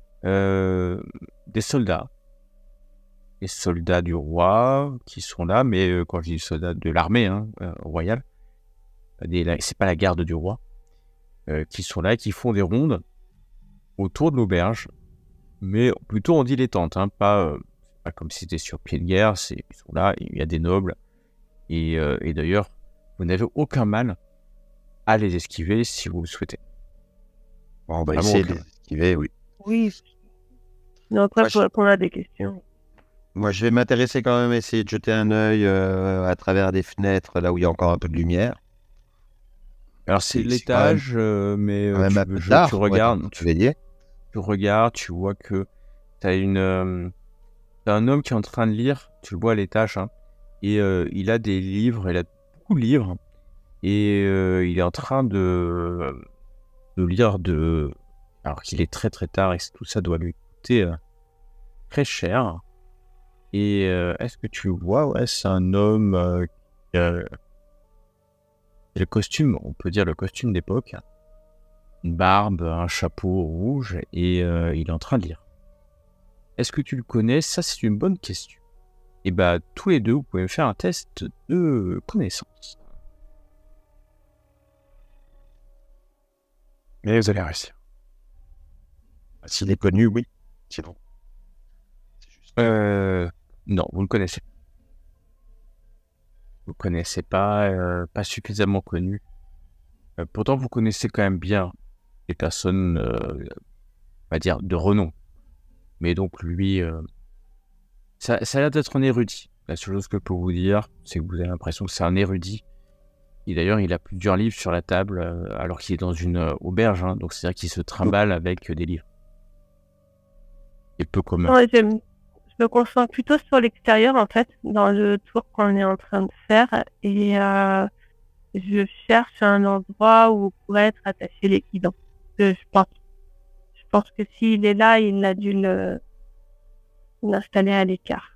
des soldats. Les soldats du roi qui sont là, mais quand je dis soldats de l'armée royale, c'est pas la garde du roi, qui sont là, qui font des rondes autour de l'auberge, mais plutôt en dilettante, hein, pas comme si c'était sur pied de guerre. Ils sont là, il y a des nobles, et d'ailleurs, vous n'avez aucun mal à les esquiver si vous le souhaitez. Bon, on va essayer de les esquiver, oui. Oui. Non, après, pour répondre à des questions. Moi, je vais m'intéresser quand même, essayer de jeter un œil à travers des fenêtres, là où il y a encore un peu de lumière. Alors c'est C'est quand l'étage, mais quand même un peu tu tard. Ouais, regardes, tu veillais. tu regardes, tu vois que t'as t'as un homme qui est en train de lire, tu le vois à l'étage, hein, et il a des livres, il a beaucoup de livres, et il est en train de lire alors qu'il est très très tard et que tout ça doit lui coûter très cher. Et est-ce que tu le vois? Ouais, c'est un homme qui a le costume, on peut dire le costume d'époque, une barbe, un chapeau rouge, et il est en train de lire. Est-ce que tu le connais? Ça, c'est une bonne question. Et bah, tous les deux, vous pouvez me faire un test de connaissance. Mais vous allez réussir. S'il est connu, oui. Sinon, c'est juste. Non, vous ne le connaissez pas. Vous ne connaissez pas, pas suffisamment connu. Pourtant, vous connaissez quand même bien les personnes, on va dire, de renom. Mais donc, lui, ça a l'air d'être un érudit. La seule chose que je peux vous dire, c'est que vous avez l'impression que c'est un érudit. Et d'ailleurs, il a plusieurs livres sur la table, alors qu'il est dans une auberge. Hein, donc, c'est-à-dire qu'il se trimballe avec des livres. Et peu commun. Ouais, je me concentre plutôt sur l'extérieur, en fait, dans le tour qu'on est en train de faire. Et je cherche un endroit où pourrait être attaché les guidons. Je pense que s'il est là, il a dû l'installer à l'écart.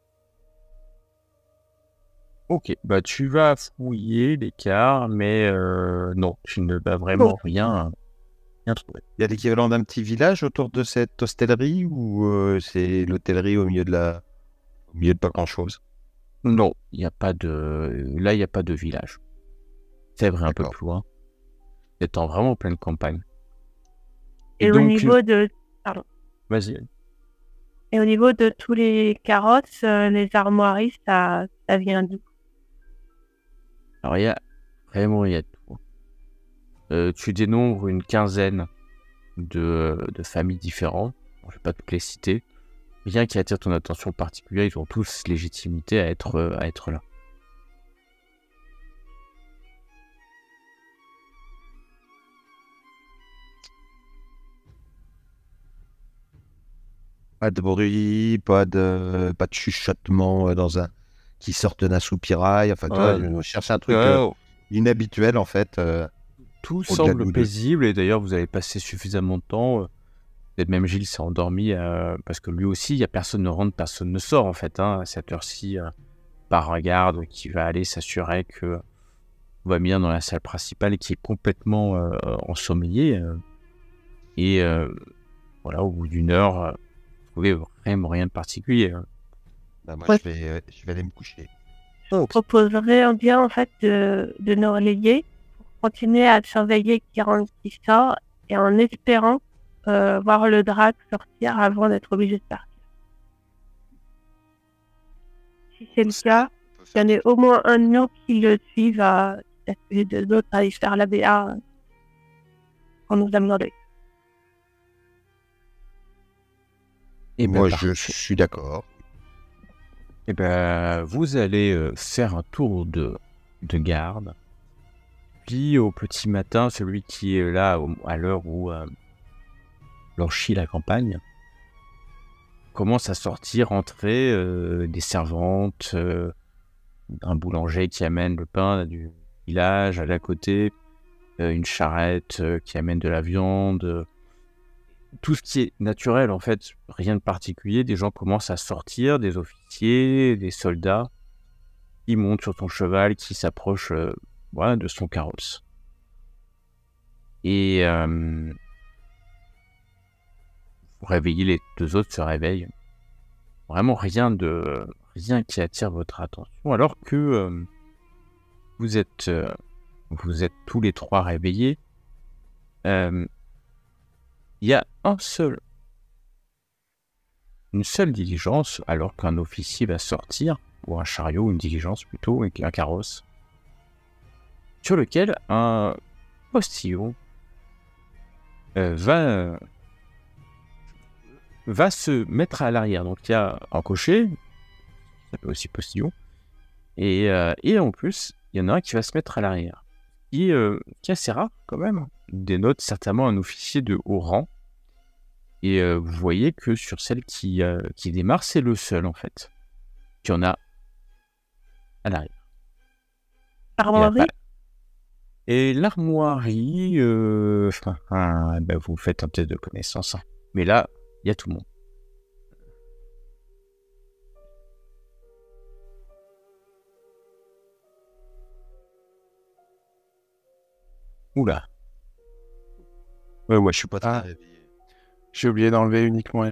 Ok, bah tu vas fouiller l'écart, mais non, tu ne vas vraiment rien trouver. Il y a l'équivalent d'un petit village autour de cette hostellerie ou c'est l'hôtellerie au milieu de pas grand-chose? Non, il n'y a pas de... Là, il n'y a pas de village. C'est vrai, un peu D'accord. plus loin. Étant vraiment en pleine campagne. Et au donc, niveau de... Pardon. vas-y. Et au niveau de tous les carrosses, les armoiries, ça vient d'où? Alors, il y a tout. Tu dénombres une quinzaine de familles différentes. Je ne vais pas toutes les citer. Rien qui attire ton attention particulière, ils ont tous légitimité à être là. Pas de bruit, pas de chuchotement qui sortent d'un soupirail. Enfin, toi, je cherche un truc inhabituel en fait. Tout au-delà de semble nous deux. paisible, et d'ailleurs, vous avez passé suffisamment de temps. Peut-être même Gilles s'est endormi parce que lui aussi, il n'y a personne ne rentre, personne ne sort en fait. Hein, à cette heure-ci, par un garde qui va aller s'assurer que tout va bien dans la salle principale et qui est complètement ensommeillé. Et voilà, au bout d'une heure, vous trouvez vraiment rien de particulier. Hein. Bah, moi, Ouais. je vais aller me coucher. Je proposerais bien, en fait, de nous relayer pour continuer à surveiller qui rentre, qui sort, et en espérant voir le drac sortir avant d'être obligé de partir. Si c'est le cas, il y en a au moins un de nous qui le suive à les deux autres à aller faire la BA qu'on nous a demandé. Et Moi, ben, je suis d'accord. Et ben, vous allez faire un tour de garde. Puis au petit matin, celui qui est là à l'heure où l'on chie la campagne commence à sortir, entrer des servantes, un boulanger qui amène le pain du village à l'à côté, une charrette qui amène de la viande, tout ce qui est naturel en fait, rien de particulier. Des gens commencent à sortir, des officiers, des soldats, qui montent sur son cheval, qui s'approchent voilà, de son carrosse. Et vous réveillez, les deux autres se réveillent. Vraiment rien qui attire votre attention, alors que vous êtes tous les trois réveillés. Il y a une seule diligence, alors qu'un officier va sortir, ou un chariot, une diligence plutôt, un carrosse, sur lequel un postillon va se mettre à l'arrière. Donc il y a un cocher, ça s'appelle aussi postillon, et en plus, il y en a un qui va se mettre à l'arrière. qui est assez rare quand même, dénote certainement un officier de haut rang. Et vous voyez que sur celle qui démarre, c'est le seul en fait. Qu'il y en a à l'arrière. Il y a Armoirie. pas- Et l'armoirie, vous faites un test de connaissance. Hein. Mais là, il y a tout le monde. Oula. Ouais, moi, je suis pas très Ah. réveillé. J'ai oublié d'enlever uniquement.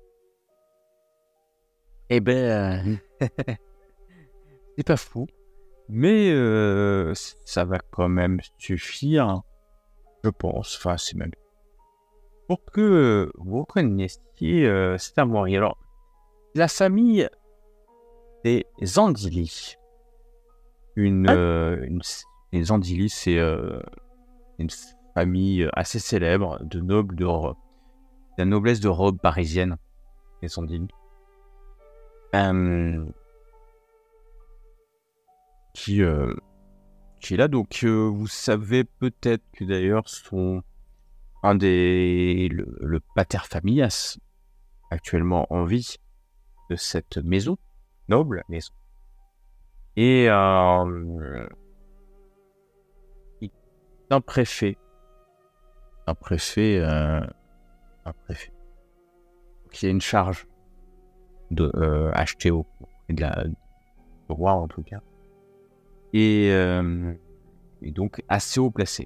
Eh ben, c'est pas fou. Mais ça va quand même suffire, je pense. Enfin, c'est même pour que vous reconnaissiez cette armoirie. Alors, la famille des Andili. Les Andili, c'est une famille assez célèbre de nobles de la noblesse de robe parisienne. Les Andili. Qui est là. Donc, vous savez peut-être que d'ailleurs le pater familias actuellement en vie de cette maison, noble maison. Et un préfet. Un préfet. Qui a une charge de acheter au de la du roi en tout cas. Et donc assez haut placé.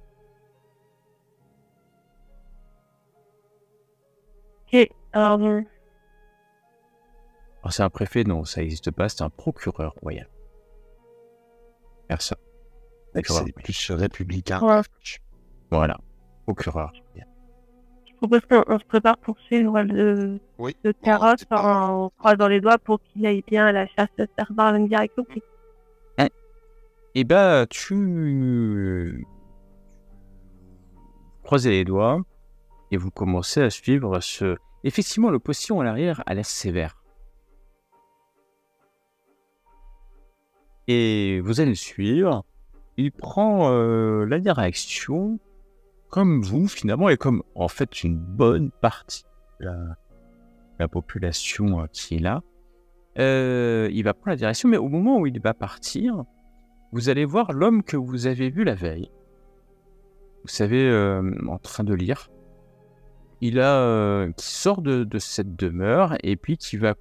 Ok. Alors c'est un préfet, non, ça n'existe pas, c'est un procureur royal. Personne. C'est plus républicain. Ouais. Voilà, procureur. Je propose qu'on se prépare pour suivre Oui. le carrosse en croisant les doigts pour qu'il aille bien à la chasse de Servar une direction. Et bah, tu croisez les doigts et vous commencez à suivre ce. Effectivement, le postillon à l'arrière a l'air sévère. Et vous allez le suivre. Il prend la direction comme vous, finalement, et comme en fait une bonne partie de la population qui est là. Il va prendre la direction, mais au moment où il va partir, vous allez voir l'homme que vous avez vu la veille. Vous savez, en train de lire. Qui sort de cette demeure et puis qui va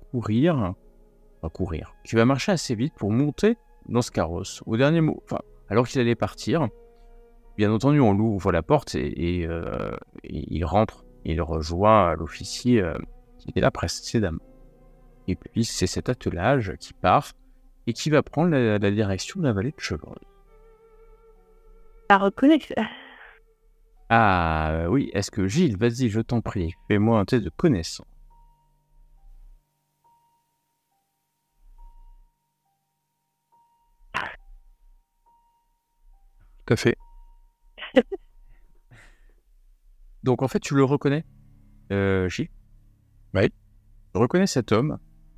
qui va marcher assez vite pour monter dans ce carrosse. Au dernier mot, alors qu'il allait partir, bien entendu, on l'ouvre la porte et il rentre. Il rejoint l'officier qui était là précédemment. Et puis c'est cet attelage qui part et qui va prendre la direction de la vallée de Chevreuse. La reconnaître. Ah oui, est-ce que Gilles, vas-y, je t'en prie, fais-moi un test de connaissance. Tout à fait. Donc en fait, tu le reconnais, Gilles? Oui. Tu reconnais cet homme.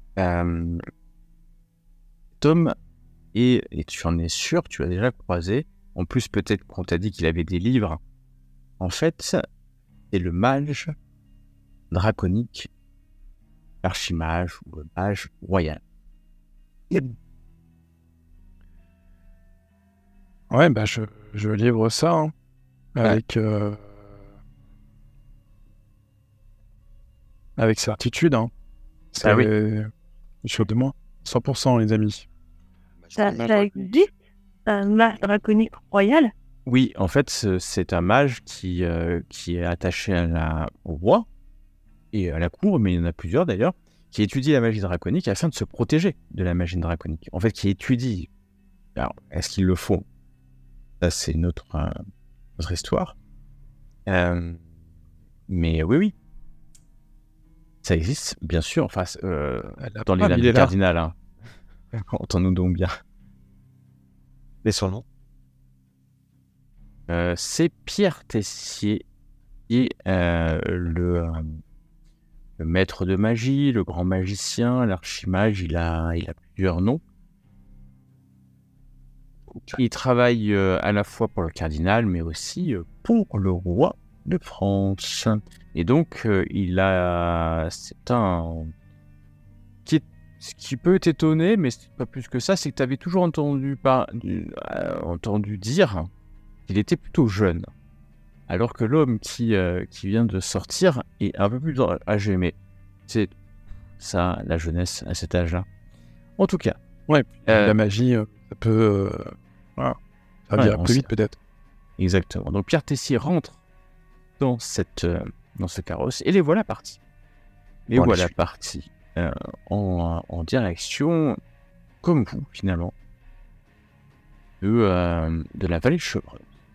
Tom, et tu en es sûr, tu l'as déjà croisé. En plus, peut-être qu'on t'a dit qu'il avait des livres. En fait, c'est le mage draconique, l'archimage ou le mage royal. Ouais, bah je livre ça hein, avec certitude. Hein. C'est Ah oui. sûr de moi. 100% les amis. Ça existe un mage draconique royal. Oui, en fait, c'est un mage qui est attaché au roi et à la cour, mais il y en a plusieurs d'ailleurs, qui étudie la magie draconique afin de se protéger de la magie draconique. En fait, qui étudie. Alors, est-ce qu'ils le font? Ça, c'est notre histoire. Mais oui. Ça existe, bien sûr. Enfin, dans les lames du cardinal. Hein. Entends-nous donc bien. Mais son nom? C'est Pierre Tessier, qui est le maître de magie, le grand magicien, l'archimage. Il a plusieurs noms. il travaille à la fois pour le cardinal, mais aussi pour le roi de France. Et donc, c'est un... Ce qui peut t'étonner, mais c'est pas plus que ça, c'est que tu avais toujours entendu dire qu'il était plutôt jeune. Alors que l'homme qui vient de sortir est un peu plus âgé. Mais c'est ça, la jeunesse à cet âge-là. En tout cas. Ouais, la magie, ça peut... ça va virer plus vite peut-être. Exactement. Donc Pierre Tessier rentre dans ce carrosse et les voilà partis. Les voilà partis en direction, comme vous finalement, de la vallée de Chevreuse.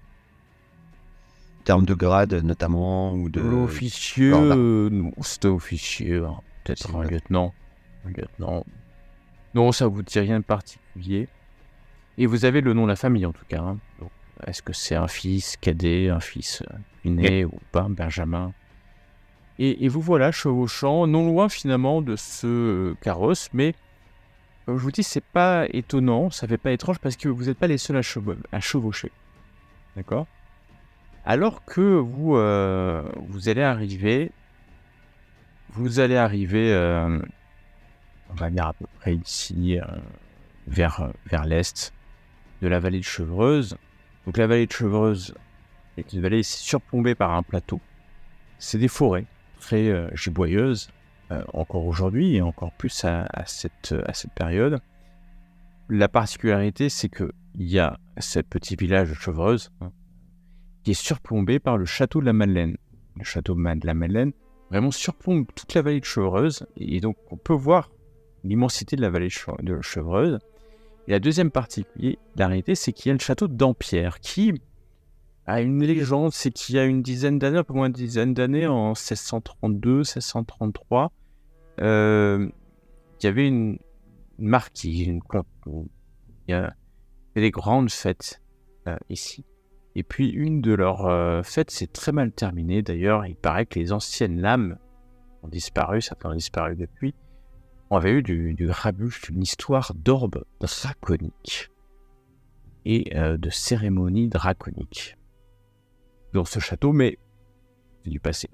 En termes de grade notamment, ou de... L'officier, non, c'était officier, hein. Peut-être un lieutenant. Non, ça vous dit rien de particulier. Et vous avez le nom de la famille en tout cas. Hein. Donc, est-ce que c'est un fils cadet, un fils aîné ou pas, Benjamin? Et vous voilà chevauchant, non loin finalement de ce carrosse, mais comme je vous dis, c'est pas étonnant, ça fait pas étrange parce que vous n'êtes pas les seuls à chevaucher. D'accord? Alors que vous allez arriver, on va dire à peu près ici, vers l'est de la vallée de Chevreuse. Donc la vallée de Chevreuse est une vallée surplombée par un plateau. C'est des forêts très giboyeuses, encore aujourd'hui et encore plus à cette période. La particularité, c'est qu'il y a ce petit village de Chevreuse qui est surplombé par le château de la Madeleine. Le château de la Madeleine vraiment surplombe toute la vallée de Chevreuse et donc on peut voir l'immensité de la vallée de Chevreuse. Et la deuxième particularité, c'est qu'il y a le château d'Ampierre qui a une légende, c'est qu'il y a une dizaine d'années, un peu moins d'une dizaine d'années, en 1632, 1633, il y avait une marquise, il y a des grandes fêtes ici. Et puis une de leurs fêtes s'est très mal terminée. D'ailleurs, il paraît que les anciennes lames ont disparu, certains ont disparu depuis. On avait eu du grabuge, une histoire d'orbes draconiques et de cérémonies draconiques dans ce château, mais c'est du passé.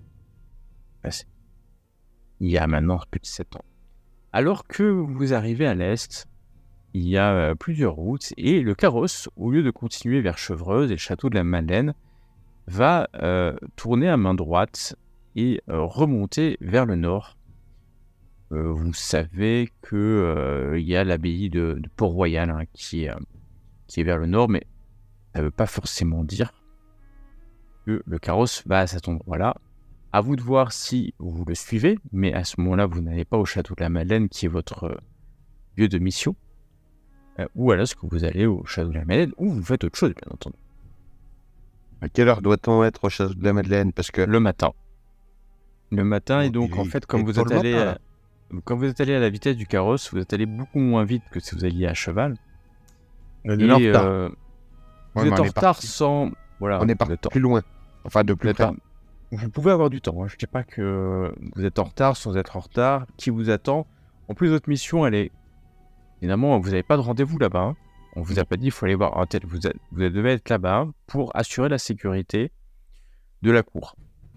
Il y a maintenant plus de 7 ans. Alors que vous arrivez à l'est, il y a plusieurs routes et le carrosse, au lieu de continuer vers Chevreuse et le château de la Madeleine, va tourner à main droite et remonter vers le nord. Vous savez que il y a l'abbaye de Port-Royal hein, qui est vers le nord, mais ça ne veut pas forcément dire que le carrosse va à cet endroit-là. À vous de voir si vous le suivez, mais à ce moment-là, vous n'allez pas au château de la Madeleine, qui est votre lieu de mission, ou alors est-ce que vous allez au château de la Madeleine, ou vous faites autre chose, bien entendu. À quelle heure doit-on être au château de la Madeleine? Parce que... Le matin. Et donc, en fait, quand vous êtes allé à la vitesse du carrosse, vous êtes allé beaucoup moins vite que si vous alliez à cheval. Vous êtes en retard sans... Voilà, on est parti plus loin. Enfin, de plus près. Vous pouvez avoir du temps. Hein. Je ne dis pas que vous êtes en retard sans être en retard. Qui vous attend? En plus, votre mission, elle est... Évidemment, vous n'avez pas de rendez-vous là-bas. Hein. On ne vous a pas dit qu'il faut aller voir un tel. Vous devez être là-bas pour assurer la sécurité de la cour.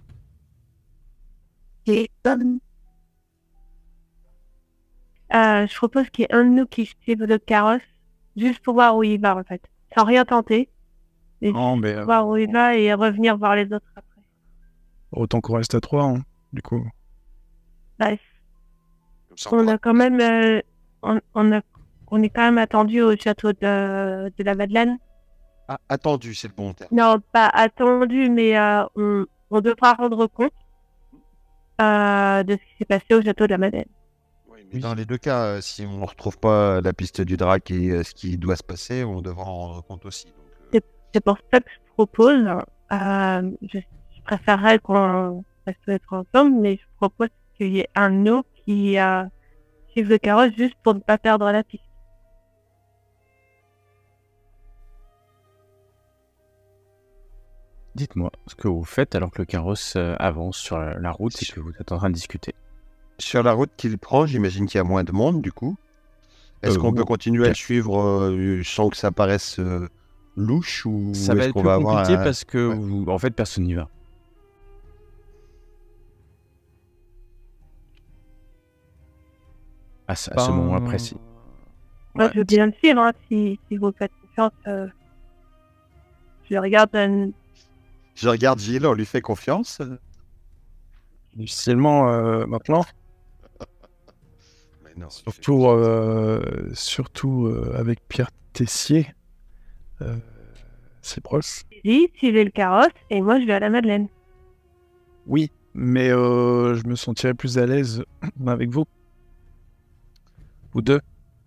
Je propose qu'il y ait un de nous qui suive le carrosse, juste pour voir où il va, en fait. Sans rien tenter. Et voir où il va et revenir voir les autres après. Autant qu'on reste à 3, hein, du coup. Bah, on a quand même... on est quand même attendu au château de la Madeleine. Ah, attendu, c'est le bon terme. Non, pas attendu, mais on devra rendre compte de ce qui s'est passé au château de la Madeleine. Mais dans les deux cas, si on ne retrouve pas la piste du drac et ce qui doit se passer, on devra en rendre compte aussi. Donc, c'est pour ça que je propose, je préférerais qu'on reste être ensemble, mais je propose qu'il y ait un de nous qui suive le carrosse juste pour ne pas perdre la piste. Dites-moi ce que vous faites alors que le carrosse avance sur la route et que vous êtes en train de discuter. Sur la route qu'il prend, j'imagine qu'il y a moins de monde du coup. Est-ce qu'on peut oui. continuer à le suivre sans que ça paraisse louche ou Ça va est-ce être qu'on plus va avoir compliqué un... parce que, Ouais. en fait, personne n'y va. À ce moment-là précis. Moi, Ouais. je veux bien le suivre, hein, si vous me faites confiance. Je regarde Je regarde Gilles, on lui fait confiance. Difficilement maintenant. Mais non, on lui fait Surtout, confiance. avec Pierre Tessier. C'est proche. Lily, suivez le carrosse et moi je vais à la Madeleine. Oui, mais je me sentirais plus à l'aise avec vous. Vous deux.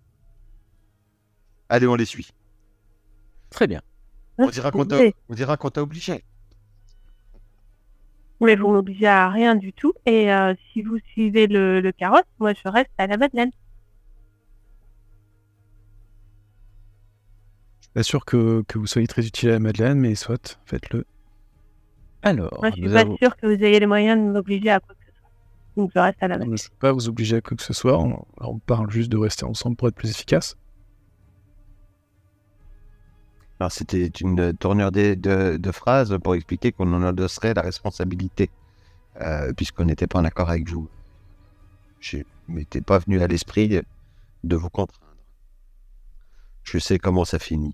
Allez, on les suit. Très bien. On dira qu'on t'a Mais obligé. vous m'obligez à rien du tout. Et si vous suivez le carrosse, moi je reste à la Madeleine. Je suis pas sûr que vous soyez très utile à la Madeleine, mais soit, faites-le. Alors, Moi je suis nous pas avons... sûre que vous ayez les moyens de m'obliger à quoi que ce soit. Donc je reste à la Non, Madeleine. mais je ne peux pas vous obliger à quoi que ce soit. On parle juste de rester ensemble pour être plus efficace. Alors, c'était une tournure de phrase pour expliquer qu'on en endosserait la responsabilité, puisqu'on n'était pas en accord avec vous. Je ne m'étais pas venu à l'esprit de vous contraindre. Je sais comment ça finit.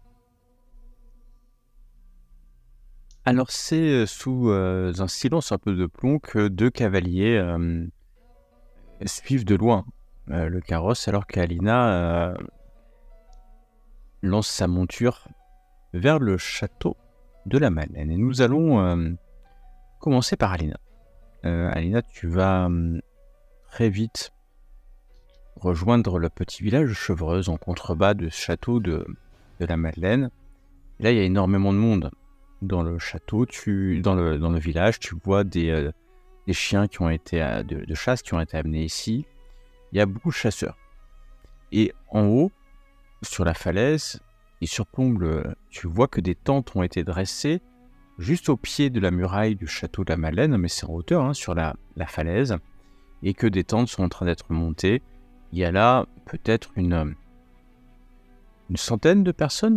Alors, c'est sous un silence un peu de plomb que deux cavaliers suivent de loin le carrosse, alors qu'Alina lance sa monture vers le château de la Madeleine. Et nous allons commencer par Alina. Alina, tu vas très vite rejoindre le petit village de Chevreuse en contrebas de ce château de la Madeleine. Et là, il y a énormément de monde dans le château, dans le village. Tu vois des chiens qui ont été de chasse qui ont été amenés ici. Il y a beaucoup de chasseurs. Et en haut, sur la falaise, qui surplombe tu vois que des tentes ont été dressées juste au pied de la muraille du château de la Madeleine, mais c'est en hauteur, hein, sur la falaise, et que des tentes sont en train d'être montées. Il y a là peut-être une centaine de personnes,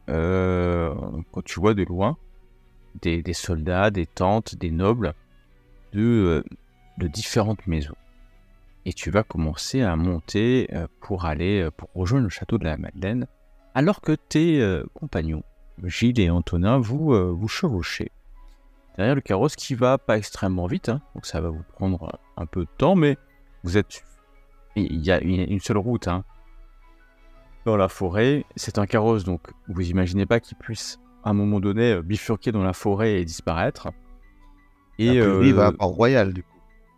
quand tu vois de loin, des soldats, des tentes, des nobles, de différentes maisons. Et tu vas commencer à monter pour rejoindre le château de la Madeleine, alors que tes compagnons, Gilles et Antonin, vous chevauchez derrière le carrosse qui va pas extrêmement vite, hein, donc ça va vous prendre un peu de temps, mais vous êtes... Il y a une seule route, hein, dans la forêt. C'est un carrosse, donc vous imaginez pas qu'il puisse à un moment donné bifurquer dans la forêt et disparaître. Et A priori, il va à Port-Royal, du coup.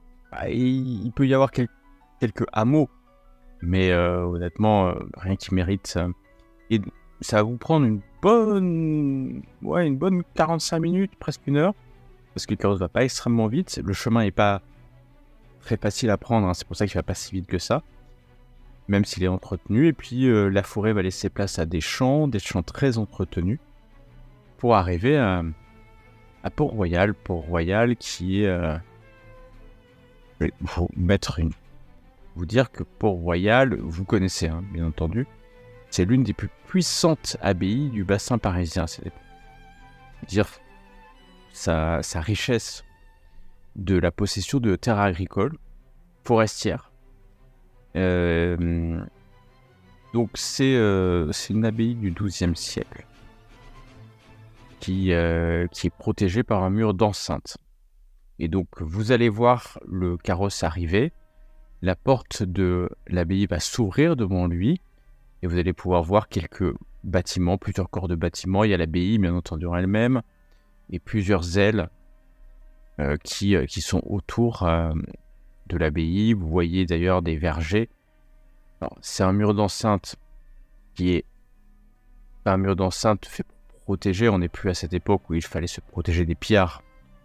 il peut y avoir quelques hameaux, mais honnêtement, rien qui mérite ça. Et ça va vous prendre une bonne 45 minutes, presque une heure, parce que le carrosse va pas extrêmement vite. Le chemin est pas très facile à prendre, hein, c'est pour ça qu'il va pas si vite que ça, même s'il est entretenu. Et puis la forêt va laisser place à des champs très entretenus, pour arriver à Port-Royal. Port-Royal qui est... je vais vous dire que Port-Royal, vous connaissez, hein, bien entendu, c'est l'une des plus puissantes abbayes du bassin parisien. C'est-à-dire sa richesse de la possession de terres agricoles, forestières. Donc c'est une abbaye du XIIe siècle qui est protégée par un mur d'enceinte. Et donc vous allez voir le carrosse arriver, la porte de l'abbaye va s'ouvrir devant lui, et vous allez pouvoir voir quelques bâtiments, plusieurs corps de bâtiments. Il y a l'abbaye, bien entendu, en elle-même, et plusieurs ailes qui sont autour de l'abbaye. Vous voyez d'ailleurs des vergers. Alors, c'est un mur d'enceinte qui est pas un mur d'enceinte fait pour protéger. On n'est plus à cette époque où il fallait se protéger des pillards,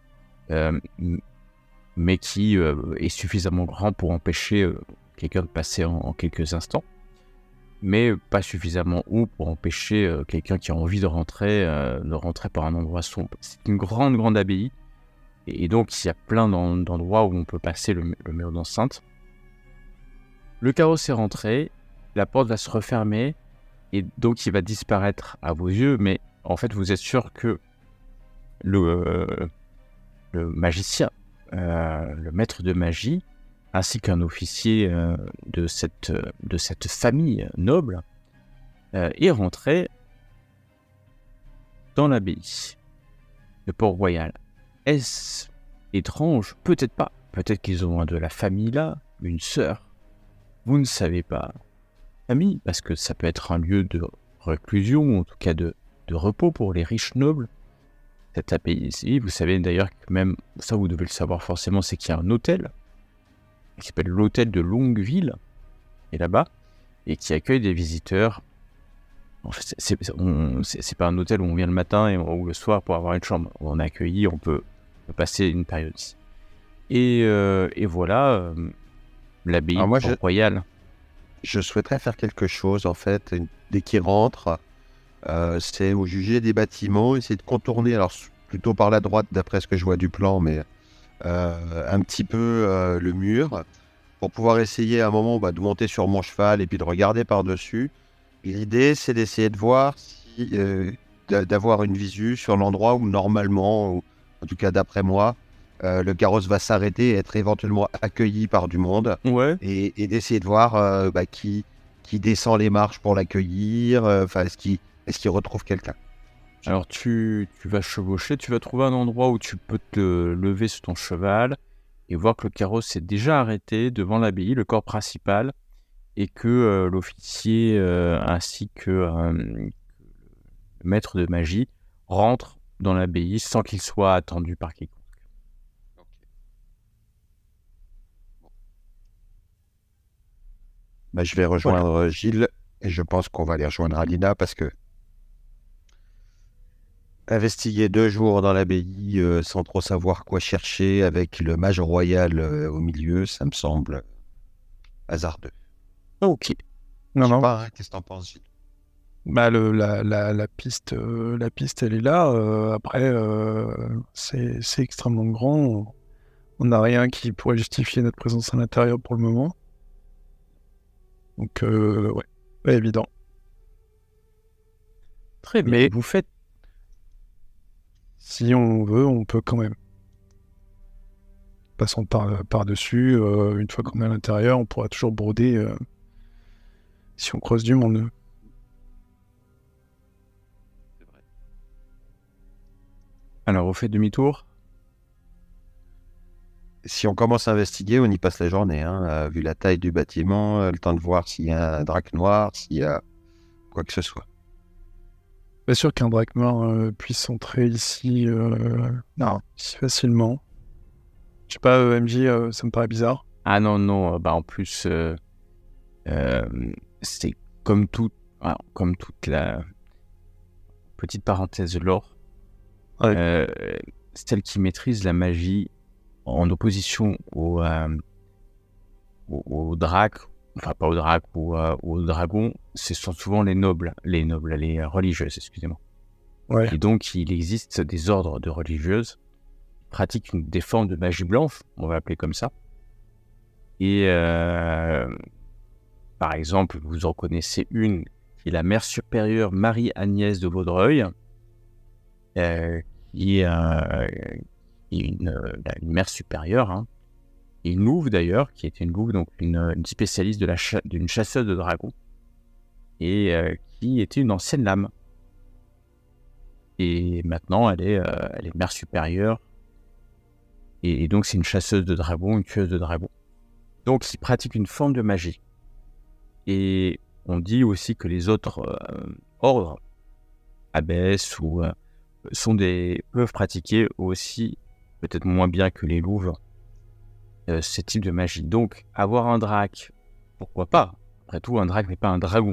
mais qui est suffisamment grand pour empêcher quelqu'un de passer en quelques instants, mais pas suffisamment haut pour empêcher quelqu'un qui a envie de rentrer par un endroit sombre. C'est une grande abbaye, et donc il y a plein d'endroits où on peut passer le mur d'enceinte. Le carrosse est rentré, la porte va se refermer et donc il va disparaître à vos yeux, mais en fait vous êtes sûr que le magicien, le maître de magie, ainsi qu'un officier de cette famille noble, est rentré dans l'abbaye de Port-Royal. Est-ce étrange? Peut-être pas. Peut-être qu'ils ont un de la famille là, une sœur. Vous ne savez pas. Famille, parce que ça peut être un lieu de reclusion, ou en tout cas de repos pour les riches nobles. Cette abbaye ici, vous savez d'ailleurs que même, ça vous devez le savoir forcément, c'est qu'il y a un hôtel qui s'appelle l'hôtel de Longueville, et là-bas, et qui accueille des visiteurs. En fait, c'est pas un hôtel où on vient le matin ou le soir pour avoir une chambre. On est accueilli, on peut passer une période ici. Et voilà, l'abbaye Alors moi, royale. je souhaiterais faire quelque chose, en fait, dès qu'il rentre. C'est au juger des bâtiments, essayer de contourner, alors plutôt par la droite d'après ce que je vois du plan, mais un petit peu le mur, pour pouvoir essayer à un moment de monter sur mon cheval et puis de regarder par-dessus. L'idée, c'est d'essayer de voir si, d'avoir une visu sur l'endroit où normalement, ou en tout cas d'après moi, le carrosse va s'arrêter et être éventuellement accueilli par du monde, Ouais. et d'essayer de voir qui descend les marches pour l'accueillir, est-ce qu'il retrouve quelqu'un. Alors tu vas chevaucher, tu vas trouver un endroit où tu peux te lever sur ton cheval et voir que le carrosse s'est déjà arrêté devant l'abbaye, le corps principal, et que l'officier ainsi que le maître de magie rentrent dans l'abbaye sans qu'il soit attendu par quiconque. Je vais rejoindre Gilles, et je pense qu'on va aller rejoindre Alina, parce que investiguer 2 jours dans l'abbaye sans trop savoir quoi chercher, avec le mage royal au milieu, ça me semble hasardeux. Ok. Non, Je sais non. pas, hein, qu'est-ce que t'en penses, Gilles? La piste, elle est là. Après, c'est extrêmement grand. On n'a rien qui pourrait justifier notre présence à l'intérieur pour le moment. Donc, ouais, pas évident. Très bien. Mais Vous faites. si on veut, on peut quand même. Passons par-dessus. Une fois qu'on est à l'intérieur, on pourra toujours broder si on creuse du monde. Alors, vous faites demi-tour. Si on commence à investiguer, on y passe la journée, hein, vu la taille du bâtiment, le temps de voir s'il y a un drac noir, s'il y a quoi que ce soit. Pas sûr qu'un Drakmar puisse entrer ici si facilement. Je sais pas, MJ, ça me paraît bizarre. Ah non, en plus, c'est comme toute la petite parenthèse lore, celle qui maîtrise la magie en opposition au drac, enfin pas au drac ou au dragon, ce sont souvent les religieuses, excusez-moi. Ouais. Et donc il existe des ordres de religieuses qui pratiquent des formes de magie blanche, on va appeler comme ça. Et par exemple, vous en connaissez une qui est la mère supérieure Marie-Agnès de Vaudreuil, qui est une mère supérieure, hein, et une louve d'ailleurs, qui était une louve, donc une spécialiste d'une chasseuse de dragons, et qui était une ancienne lame. Et maintenant, elle est mère supérieure, et donc c'est une chasseuse de dragons, une tueuse de dragons. Donc, qui pratique une forme de magie. Et on dit aussi que les autres ordres, abbesses ou peuvent pratiquer aussi, peut-être moins bien que les louves, ce type de magie. Donc, avoir un drac, pourquoi pas? Après tout, un drac n'est pas un dragon.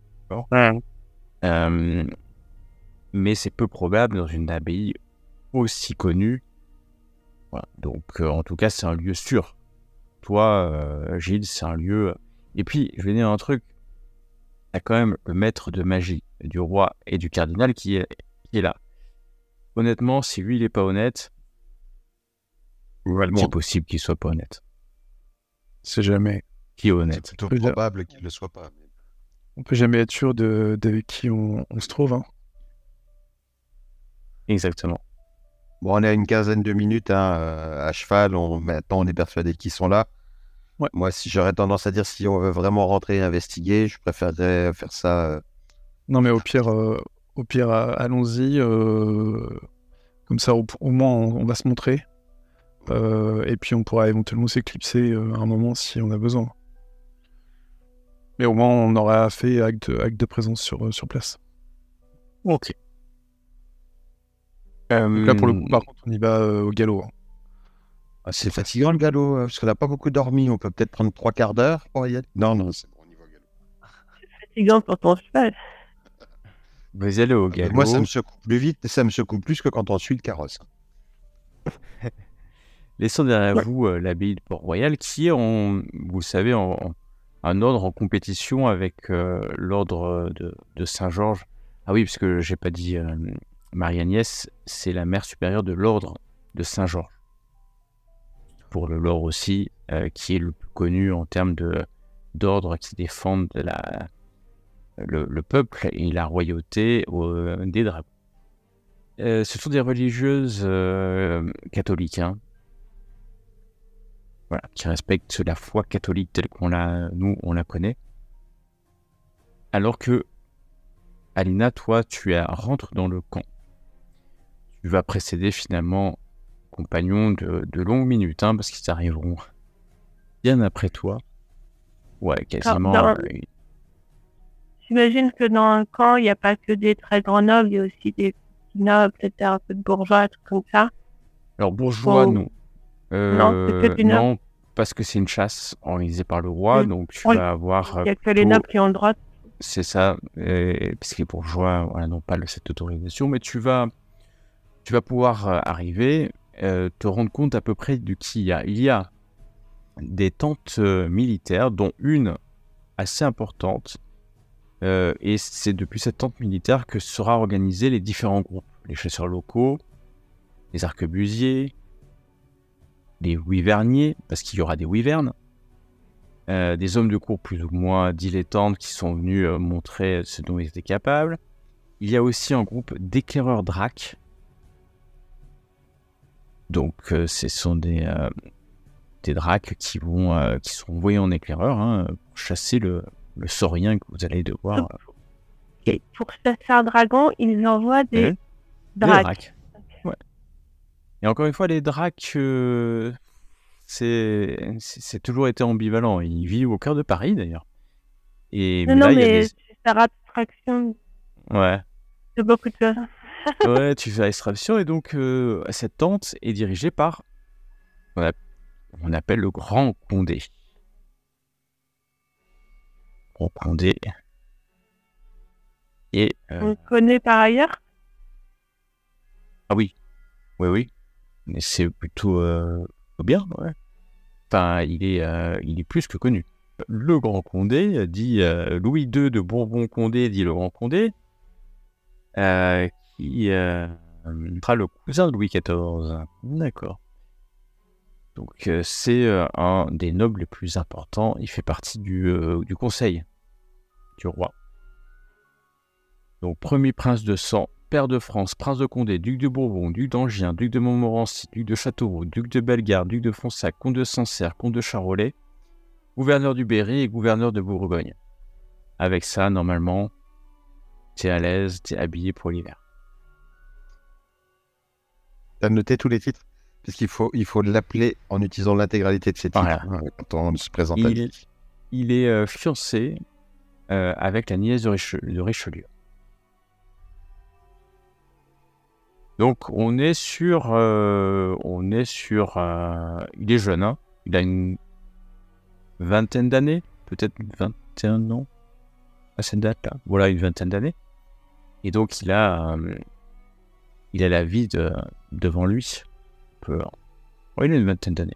Mais c'est peu probable dans une abbaye aussi connue. Voilà. Donc, en tout cas, c'est un lieu sûr. Toi, Gilles, c'est un lieu... Et puis, je vais dire un truc. Il y a quand même le maître de magie du roi et du cardinal qui est là. Honnêtement, si lui, il n'est pas honnête, c'est possible qu'il soit pas honnête. C'est jamais. Qui est honnête? C'est plutôt probable qu'il ne le soit pas. On peut jamais être sûr d'avec qui on se trouve. Hein. Exactement. Bon, on est à une quinzaine de minutes à cheval. Maintenant, on est persuadé qu'ils sont là. Ouais. Moi, si j'aurais tendance à dire si on veut vraiment rentrer et investiguer, je préférerais faire ça. Non, mais au pire, allons-y. Comme ça, au moins, on va se montrer. Et puis, on pourra éventuellement s'éclipser à un moment si on a besoin. Mais au moins, on aura fait acte de présence sur place. Ok. Donc là, pour le coup, par contre, on y va au galop. Hein. C'est fatigant le galop, parce qu'on n'a pas beaucoup dormi. On peut peut-être prendre 3 quarts d'heure pour y aller. Non, c'est bon, on y va au galop. Fatigant pour ton cheval. Vous allez au galop. Moi, ça me secoue plus vite, ça me secoue plus que quand on suit le carrosse. Laissons derrière vous l'abbaye de Port-Royal, qui est, vous le savez, un ordre en compétition avec l'ordre de Saint-Georges. Ah oui, parce que j'ai pas dit Marie-Agnès, c'est la mère supérieure de l'ordre de Saint-Georges. Pour le lore aussi, qui est le plus connu en termes d'ordre qui défendent le peuple et la royauté des dragons. Ce sont des religieuses catholiques, hein. Voilà, qui respectent la foi catholique telle qu'on nous, on la connaît. Alors que, Alina, toi, rentres dans le camp. Tu vas précéder finalement compagnons de longues minutes, hein, parce qu'ils arriveront bien après toi. Ouais, quasiment. J'imagine que dans un camp, il n'y a pas que des très grands nobles, il y a aussi des petits nobles, peut-être un peu de bourgeois, tout comme ça. Alors, bourgeois, non. Non, c'est que des nobles. Non, parce que c'est une chasse organisée par le roi, donc tu vas avoir... Il n'y a que les nobles qui ont le droit. C'est ça, parce que les bourgeois n'ont pas cette autorisation, mais tu vas pouvoir arriver, te rendre compte à peu près de qui il y a. Il y a des tentes militaires, dont une assez importante, et c'est depuis cette tente militaire que sera organisé les différents groupes. Les chasseurs locaux, les arquebusiers, les wyverniers, parce qu'il y aura des wyvernes, des hommes de cour plus ou moins dilettantes qui sont venus montrer ce dont ils étaient capables. Il y a aussi un groupe d'éclaireurs dracs. Donc ce sont des dracs qui sont envoyés en éclaireur, hein, pour chasser le saurien que vous allez devoir... Pour chasser un dragon, ils envoient des dracs. Ouais. Et encore une fois, les dracs, c'est toujours été ambivalent. Ils vivent au cœur de Paris, d'ailleurs. Mais c'est faire abstraction de beaucoup de choses. Ouais, tu fais abstraction, et donc cette tente est dirigée par on appelle le Grand Condé. Grand Condé. Et on le connaît par ailleurs. Ah oui. Oui. Mais c'est plutôt bien, ouais. Enfin, il est plus que connu. Le Grand Condé, dit Louis II de Bourbon-Condé, dit le Grand Condé, qui sera le cousin de Louis XIV. D'accord. Donc, c'est un des nobles les plus importants. Il fait partie du conseil du roi. Donc, premier prince de sang, père de France, prince de Condé, duc de Bourbon, duc d'Angien, duc de Montmorency, duc de Châteauroux, duc de Bellegarde, duc de Fonsac, comte de Sancerre, comte de Charolais, gouverneur du Berry et gouverneur de Bourgogne. Avec ça, normalement, t'es à l'aise, t'es habillé pour l'hiver. T'as noté tous les titres? Parce qu'il faut l'appeler en utilisant l'intégralité de ses titres, voilà. Quand on se présente. Il est fiancé avec la nièce de Richelieu. Donc on est sur il est jeune, hein. Il a une vingtaine d'années, peut-être 21 ans à cette date-là. Voilà, une vingtaine d'années. Et donc il a la vie devant lui. Il a une vingtaine d'années.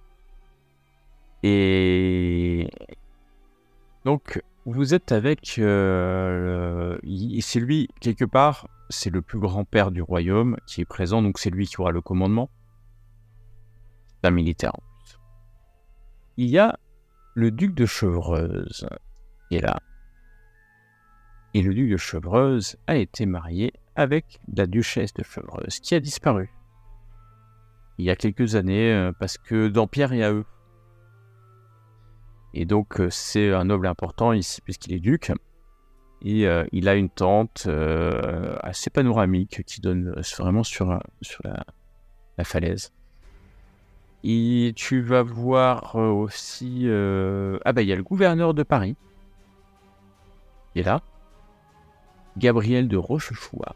Et donc vous êtes avec c'est lui quelque part. C'est le plus grand-père du royaume qui est présent, donc c'est lui qui aura le commandement. C'est un militaire en plus. Il y a le duc de Chevreuse qui est là. Et le duc de Chevreuse a été marié avec la duchesse de Chevreuse, qui a disparu il y a quelques années, parce que d'Empire et à eux. Et donc, c'est un noble important ici, puisqu'il est duc. Et il a une tente assez panoramique qui donne vraiment sur la falaise. Et tu vas voir aussi... Ah bah, il y a le gouverneur de Paris qui est là. Gabriel de Rochechouart.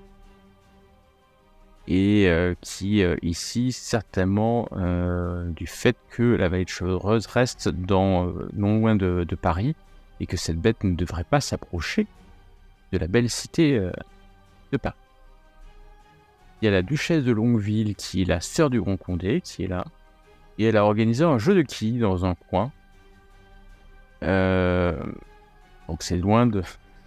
Et qui, ici, certainement, du fait que la vallée de Chevreuse reste non loin de Paris, et que cette bête ne devrait pas s'approcher de la belle cité de Paris. Il y a la duchesse de Longueville, qui est la sœur du Grand Condé, qui est là, et elle a organisé un jeu de quilles dans un coin. Donc c'est loin de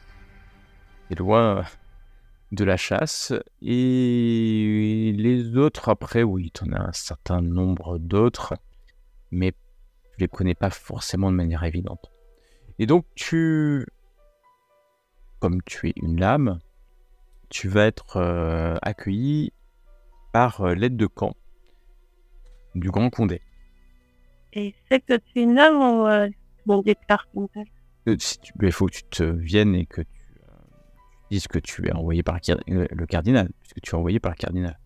la chasse. Et les autres, après, oui, tu en as un certain nombre d'autres, mais je les connais pas forcément de manière évidente. Et donc, comme tu es une lame, tu vas être accueilli par l'aide de camp du Grand Condé. Et c'est que tu es une lame ou bon, des cartes comme ça. Il faut que tu te viennes et que tu dises que tu es envoyé par le cardinal, puisque tu es envoyé par le cardinal.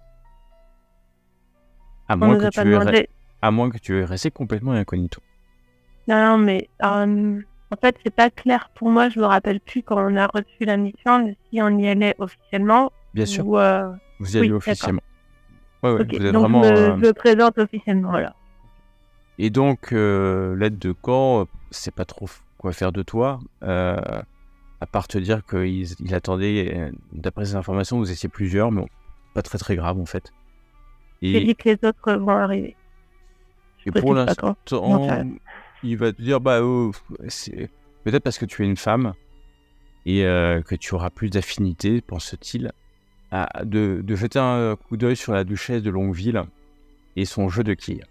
À moins que tu aies resté complètement incognito. Non, mais en fait, c'est pas clair pour moi. Je me rappelle plus quand on a reçu la mission, si on y allait officiellement. Bien sûr. Ou, vous y allez officiellement. Ouais, okay. Vous êtes donc vraiment. je me présente officiellement là. Et donc, l'aide de camp, c'est pas trop quoi faire de toi, à part te dire qu'il attendait, d'après ces informations, vous étiez plusieurs, mais bon, pas très très grave en fait. J'ai dit que les autres vont arriver. Et pour l'instant, il va te dire, c'est peut-être parce que tu es une femme et que tu auras plus d'affinité, pense-t-il, de jeter un coup d'œil sur la duchesse de Longueville et son jeu de quilles.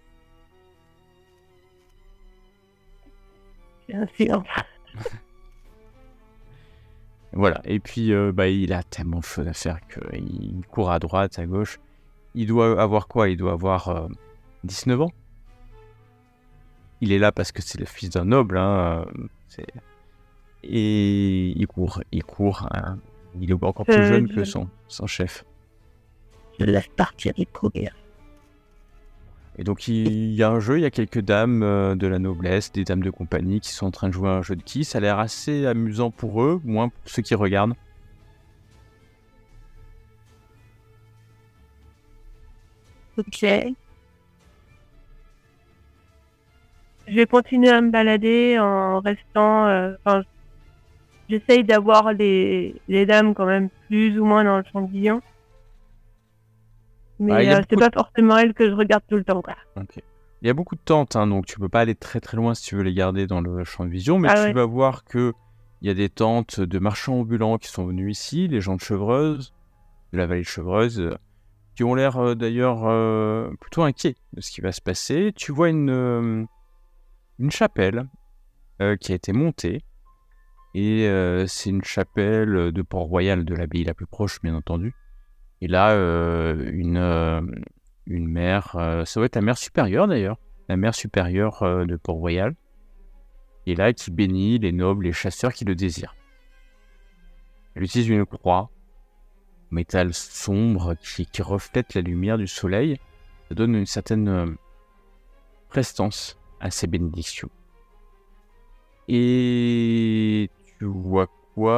Bien sûr. Voilà, et puis il a tellement de choses à faire qu'il court à droite, à gauche. Il doit avoir quoi ? Il doit avoir 19 ans. Il est là parce que c'est le fils d'un noble, hein, et il court. Hein. Il est encore plus jeune que son chef. Je laisse partir et courir. Et donc il y a un jeu, il y a quelques dames de la noblesse, des dames de compagnie qui sont en train de jouer à un jeu de quilles. Ça a l'air assez amusant pour eux, moins pour ceux qui regardent. Ok. Je vais continuer à me balader en restant... j'essaye d'avoir les dames quand même plus ou moins dans le champ de vision. Mais c'est pas forcément elles que je regarde tout le temps, quoi. Ok. Il y a beaucoup de tentes, hein, donc tu peux pas aller très très loin si tu veux les garder dans le champ de vision, mais tu vas voir que il y a des tentes de marchands ambulants qui sont venus ici, les gens de Chevreuse, de la vallée de Chevreuse, qui ont l'air d'ailleurs plutôt inquiets de ce qui va se passer. Tu vois une chapelle qui a été montée, et c'est une chapelle de Port-Royal, de l'abbaye la plus proche, bien entendu. Et là, une mère, ça doit être la mère supérieure d'ailleurs, la mère supérieure de Port-Royal, qui est là, qui bénit les nobles, les chasseurs qui le désirent. Elle utilise une croix, métal sombre, qui reflète la lumière du soleil. Ça donne une certaine prestance à ces bénédictions. Et tu vois quoi ?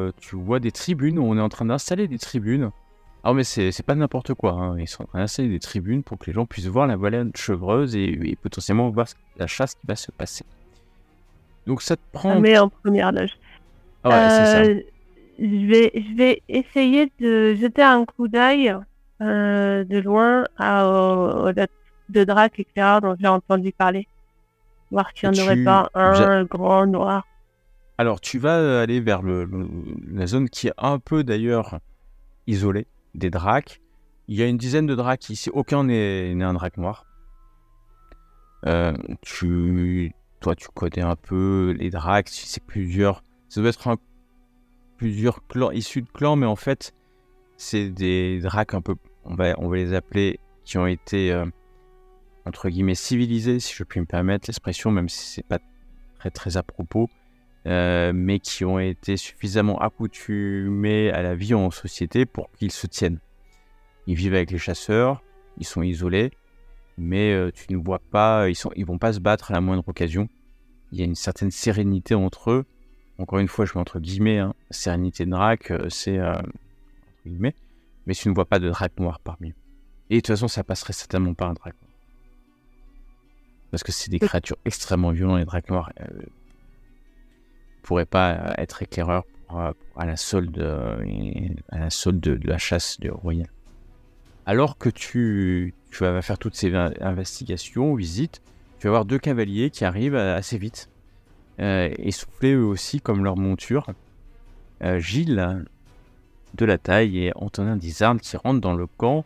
Tu vois des tribunes, on est en train d'installer des tribunes. Ah mais c'est pas n'importe quoi, hein. Ils sont en train d'installer des tribunes pour que les gens puissent voir la vallée de Chevreuse et potentiellement voir la chasse qui va se passer. Donc ça te prend... mais en première loge. Ah ouais, c'est ça. Je vais essayer de jeter un coup d'œil de loin aux dates de Drac, etc. dont j'ai entendu parler. Voir s'il n'y en aurait pas un grand noir. Alors tu vas aller vers la zone qui est un peu d'ailleurs isolée des dracs. Il y a une dizaine de dracs ici, aucun n'est un drac noir. Toi tu connais un peu les dracs, c'est plusieurs. Ça doit être plusieurs clans, issus de clans, mais en fait, c'est des dracs un peu, on va les appeler, qui ont été, entre guillemets, civilisés, si je puis me permettre l'expression, même si c'est pas très, très à propos, mais qui ont été suffisamment accoutumés à la vie en société pour qu'ils se tiennent. Ils vivent avec les chasseurs, ils sont isolés, mais tu ne vois pas, ils vont pas se battre à la moindre occasion. Il y a une certaine sérénité entre eux. Encore une fois, je mets entre guillemets, hein, sérénité de drac, c'est entre guillemets, mais tu ne vois pas de drac noir parmi eux. Et de toute façon, ça passerait certainement pas un drac noir. Parce que c'est des créatures extrêmement violentes, les dracs noirs. Pourraient pas être éclaireurs à la solde de la chasse de royale. Alors que tu vas faire toutes ces investigations, visites, tu vas avoir 2 cavaliers qui arrivent assez vite, essoufflés eux aussi comme leur monture. Gilles de la Taille et Antonin d'Izarne qui rentrent dans le camp,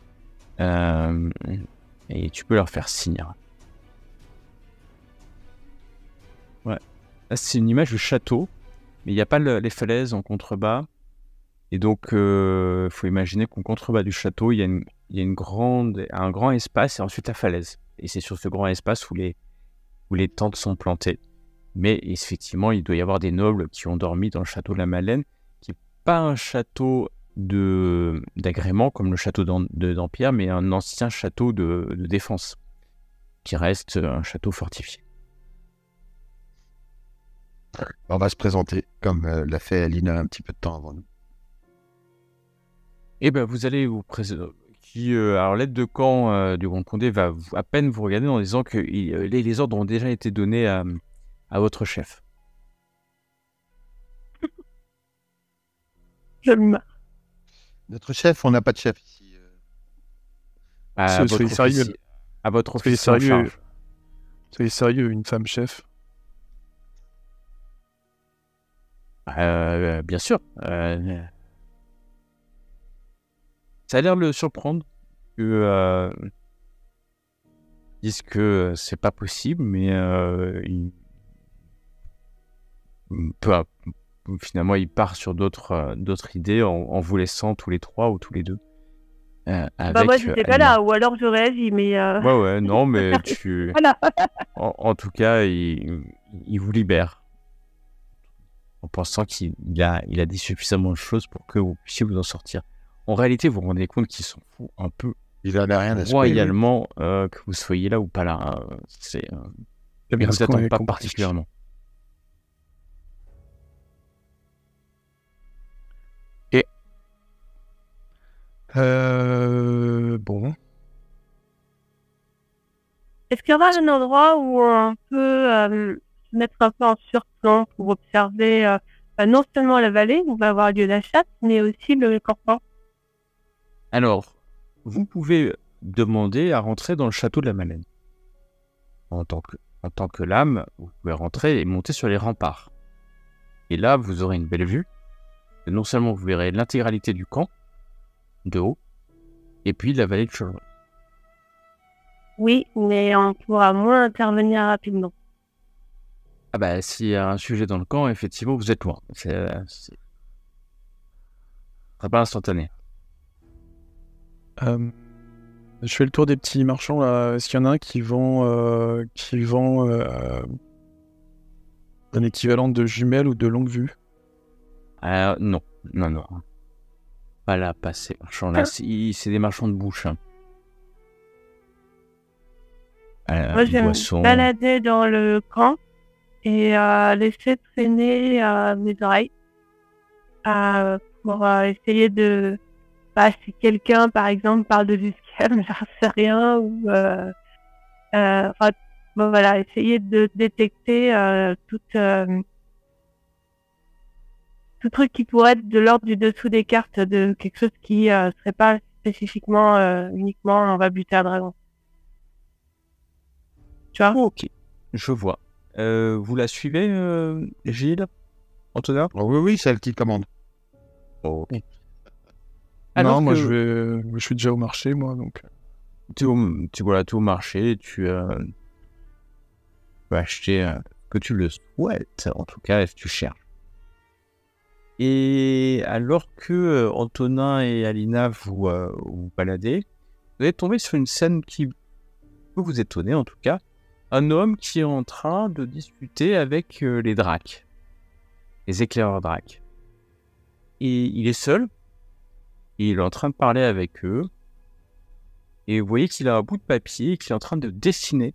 et tu peux leur faire signe. Ouais. Là, c'est une image du château, mais il n'y a pas les falaises en contrebas. Et donc, faut imaginer qu'en contrebas du château, il y a un grand espace et ensuite la falaise. Et c'est sur ce grand espace où les tentes sont plantées. Mais effectivement, il doit y avoir des nobles qui ont dormi dans le château de la Madeleine, qui n'est pas un château d'agrément comme le château d'Empire, mais un ancien château de défense, qui reste un château fortifié. On va se présenter, comme l'a fait Alina un petit peu de temps avant nous. Et ben vous allez vous présenter. Alors l'aide de camp du Grand Condé va à peine vous regarder en disant que les ordres ont déjà été donnés à votre chef. Je me marre. Notre chef, on n'a pas de chef ici. Soyez sérieux. À votre Soyez officier en sérieux. charge. Soyez sérieux, une femme chef. Bien sûr. Ça a l'air de le surprendre que disent que c'est pas possible, mais finalement il part sur d'autres idées en vous laissant tous les 3 ou tous les 2. Avec, moi j'étais pas là, ou alors j'aurais agi, mais... Ouais, non, mais tu... Voilà. En tout cas, il vous libère. En pensant qu'il a dit suffisamment de choses pour que vous puissiez vous en sortir. En réalité, vous vous rendez compte qu'il s'en fout un peu Il en a rien à se royalement que vous soyez là ou pas là. Il ne vous attend pas particulièrement. Et bon. Est-ce qu'il y aura un endroit où on peut se mettre un peu en surplomb pour observer non seulement la vallée où va avoir lieu la chasse, mais aussi le campement? Alors, vous pouvez demander à rentrer dans le château de la Madeleine. En tant que lame, vous pouvez rentrer et monter sur les remparts. Et là, vous aurez une belle vue. Non seulement vous verrez l'intégralité du camp, de haut, et puis la vallée de Chevron. Oui, mais on pourra moins intervenir rapidement. Ah bah, s'il y a un sujet dans le camp, effectivement, vous êtes loin. Ce sera pas instantané. Je fais le tour des petits marchands là. Est-ce qu'il y en a un qui vend un équivalent de jumelles ou de longue vue? Non. Pas là, pas ces marchands-là. C'est des marchands de bouche. Hein. Moi, je vais me balader dans le camp et laisser traîner mes oreilles pour essayer de... si quelqu'un, par exemple, parle de Luscam, j'en sais rien, ou... voilà, essayer de détecter tout truc qui pourrait être de l'ordre du dessous des cartes, de quelque chose qui serait pas spécifiquement uniquement on va buter un dragon. Tu vois? Ok, je vois. Vous la suivez, Gilles? Antonin? Oh, oui, c'est elle qui commande. Ok. Alors non, moi je suis déjà au marché, moi, donc... Tu es au marché, tu peux acheter que tu le souhaites, en tout cas, si tu cherches. Et alors que Antonin et Alina vous baladez, vous allez tomber sur une scène qui peut vous étonner en tout cas. Un homme qui est en train de discuter avec les dracs, les éclaireurs dracs. Et il est seul, et il est en train de parler avec eux. Et vous voyez qu'il a un bout de papier et qu'il est en train de dessiner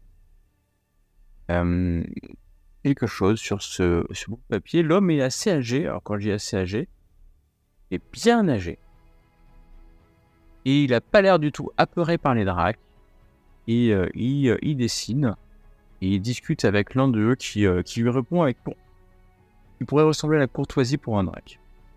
quelque chose sur ce bout de papier. L'homme est assez âgé, alors quand je dis assez âgé, il est bien âgé. Et il n'a pas l'air du tout apeuré par les dracs. Et il dessine, et il discute avec l'un d'eux qui lui répond avec qui pourrait ressembler à la courtoisie pour un drac.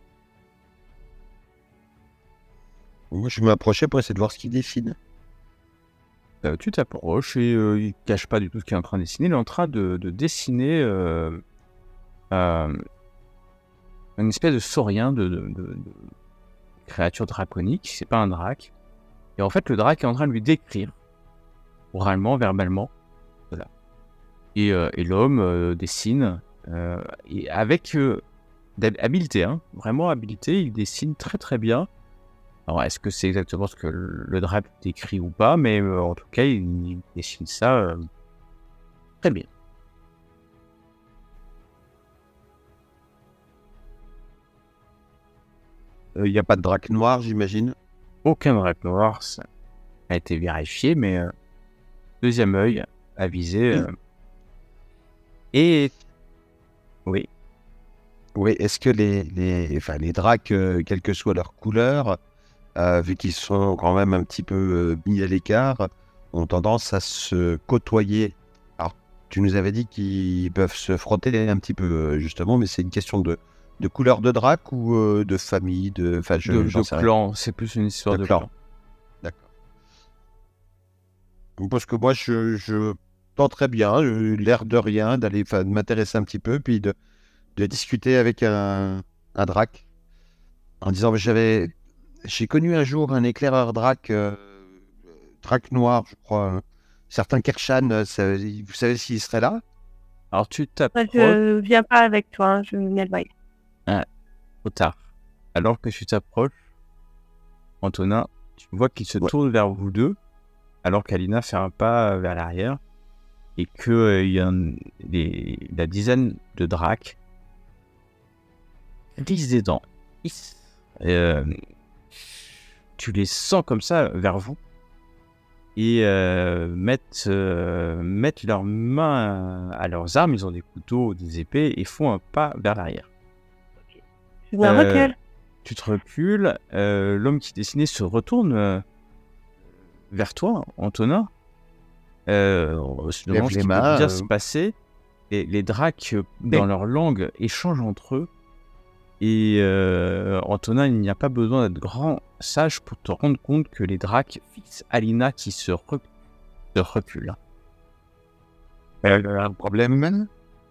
Moi, je vais m'approcher pour essayer de voir ce qu'il dessine. Tu t'approches et il ne cache pas du tout ce qu'il est en train de dessiner. Il est en train de dessiner une espèce de saurien, de créature draconique. C'est pas un drac. Et en fait, le drac est en train de lui décrire, oralement, verbalement. Voilà. Et l'homme dessine et avec habileté, hein, vraiment habileté. Il dessine très très bien. Alors, est-ce que c'est exactement ce que le drac décrit ou pas? Mais en tout cas, il dessine ça très bien. Il n'y a pas de drac noir, j'imagine. Aucun drac noir, ça a été vérifié, mais deuxième œil avisé. Et oui. Oui, est-ce que les dracs, quelle que soit leur couleur, vu qu'ils sont quand même un petit peu mis à l'écart, ont tendance à se côtoyer. Alors, tu nous avais dit qu'ils peuvent se frotter un petit peu, justement, mais c'est une question de couleur de drac ou de famille, enfin, j'en sais rien. Clan, c'est plus une histoire de clan. D'accord. Parce que moi, je tenterais bien, l'air de rien, de m'intéresser un petit peu, puis de discuter avec un drac, en disant, j'ai connu un jour un éclaireur drac, drac noir, je crois, certain Kershan, vous savez s'il serait là? Alors tu Moi, t'approches. je viens pas avec toi, hein, je m'éloigne. Trop tard. Alors que tu t'approches, Antonin, tu vois qu'il se tourne vers vous deux, alors qu'Alina fait un pas vers l'arrière, et que il y a la dizaine de dracs glissent des dents. Tu les sens comme ça vers vous et mettent leurs mains à leurs armes. Ils ont des couteaux, des épées et font un pas vers l'arrière. Je me recule. Tu te recules. L'homme qui dessinait se retourne vers toi, Antonin. On se demande ce qui peut bien se passer. Et les dracs, dans leur langue, échangent entre eux. Et Antonin, il n'y a pas besoin d'être grand sage pour te rendre compte que les dracs fixent Alina qui se recule. Un problème, man?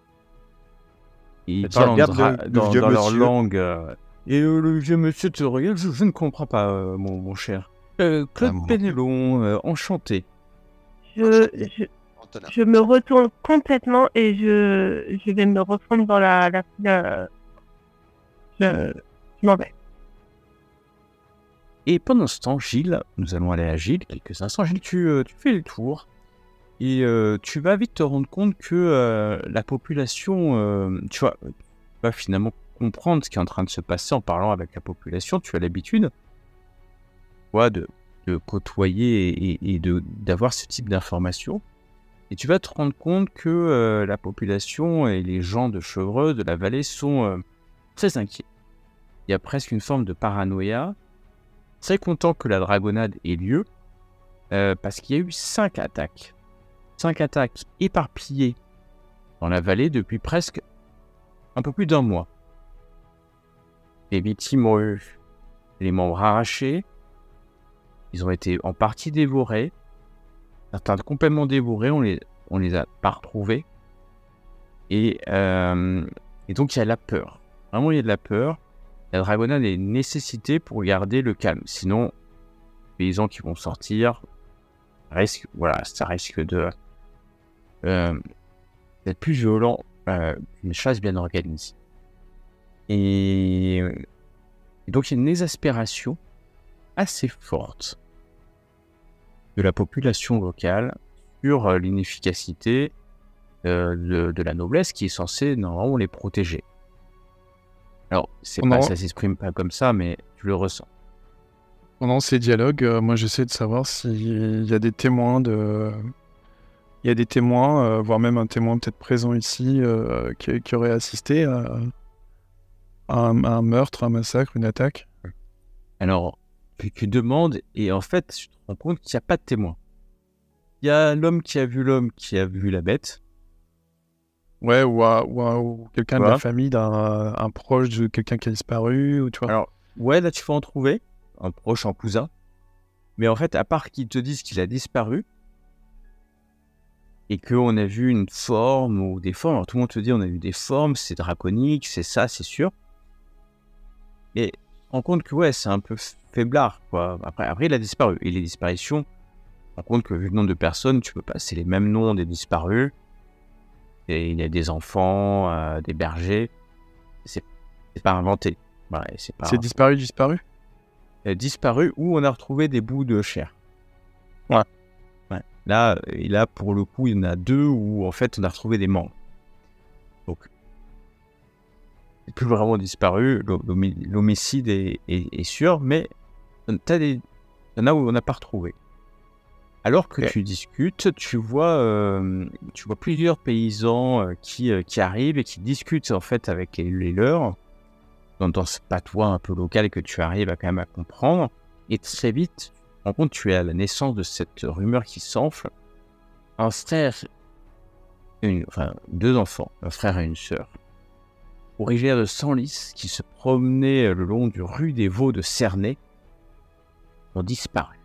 Ils parlent dans leur langue. Et le vieux monsieur te regarde. Je ne comprends pas, mon cher. Claude Pénelon, enchanté. Je me retourne complètement et je vais me refondre dans la je m'en vais. Et pendant ce temps, Gilles, nous allons aller à Gilles quelques instants. Gilles, tu fais le tour et tu vas vite te rendre compte que la population, tu vas finalement comprendre ce qui est en train de se passer en parlant avec la population. Tu as l'habitude de côtoyer et d'avoir ce type d'informations. Et tu vas te rendre compte que la population et les gens de Chevreuse, de la vallée, sont très inquiets. Il y a presque une forme de paranoïa. Très content que la dragonnade ait lieu, parce qu'il y a eu 5 attaques. 5 attaques éparpillées dans la vallée depuis presque un peu plus d'un mois. Les victimes ont eu les membres arrachés, ils ont été en partie dévorés, certains complètement dévorés, on les a pas retrouvés. Et donc il y a de la peur. Vraiment, il y a de la peur. La dragonnade est une nécessité pour garder le calme. Sinon, les paysans qui vont sortir, ça risque d'être plus violent qu'une chasse bien organisée. Et donc il y a une exaspération assez forte de la population locale sur l'inefficacité de la noblesse qui est censée normalement les protéger. Alors, ça s'exprime pas comme ça, mais tu le ressens. Pendant ces dialogues, moi j'essaie de savoir s'il y a des témoins voire même un témoin peut-être présent ici qui aurait assisté à un meurtre, un massacre, une attaque. Alors, tu demandes et en fait, tu te rends compte qu'il n'y a pas de témoin. Il y a l'homme qui a vu la bête. Ouais, ou quelqu'un de la famille, un proche de quelqu'un qui a disparu, ou tu vois. Alors, ouais, là tu vas en trouver, un proche, un cousin. Mais en fait, à part qu'ils te disent qu'il a disparu, et qu'on a vu une forme ou des formes, alors tout le monde te dit on a vu des formes, c'est draconique, c'est ça, c'est sûr. Et tu te rends compte que ouais, c'est un peu faiblard, quoi. Après, il a disparu. Et les disparitions, tu te rends compte que vu le nombre de personnes, tu peux passer les mêmes noms des disparus. Et il y a des enfants, des bergers. C'est pas inventé. Ouais, c'est disparu disparu où on a retrouvé des bouts de chair. Ouais. Là, pour le coup, il y en a 2 où en fait on a retrouvé des membres. Donc, c'est plus vraiment disparu. L'homicide est sûr, mais il y en a où on n'a pas retrouvé. Alors que tu discutes, tu vois plusieurs paysans qui arrivent et qui discutent en fait avec les leurs dans ce patois un peu local que tu arrives quand même à comprendre. Et très vite, tu te rends compte que tu es à la naissance de cette rumeur qui s'enfle. Un frère, 2 enfants, un frère et une sœur, originaires de Senlis, qui se promenaient le long du rue des Vaux de Cernay, ont disparu.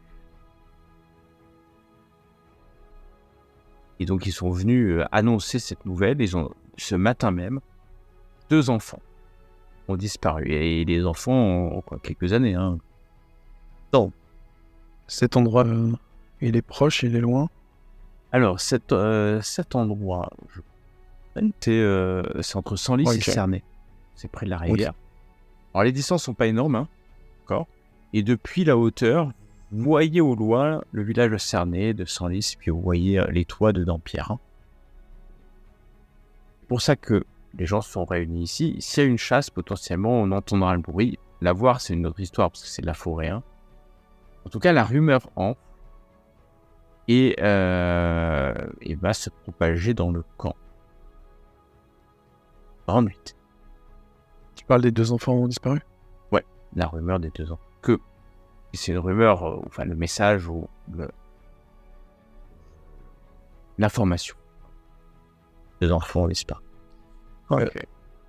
Et donc, ils sont venus annoncer cette nouvelle. Ce matin même, 2 enfants ont disparu. Et les enfants ont quelques années. Donc, cet endroit, il est proche, il est loin. Alors, cet endroit, c'est entre Senlis et Cernay. C'est près de la rivière. Alors, les distances sont pas énormes. D'accord. Et depuis la hauteur, vous voyez au loin le village de Cernay, de Senlis, puis vous voyez les toits de Dampierre. C'est pour ça que les gens sont réunis ici. S'il y a une chasse, potentiellement, on entendra le bruit. La voir, c'est une autre histoire, parce que c'est de la forêt. En tout cas, la rumeur enfle et va se propager dans le camp. Grande nuit. Tu parles des 2 enfants disparus ? Ouais, la rumeur des 2 enfants. C'est une rumeur, le message ou l'information. 2 enfants disparus. Ok.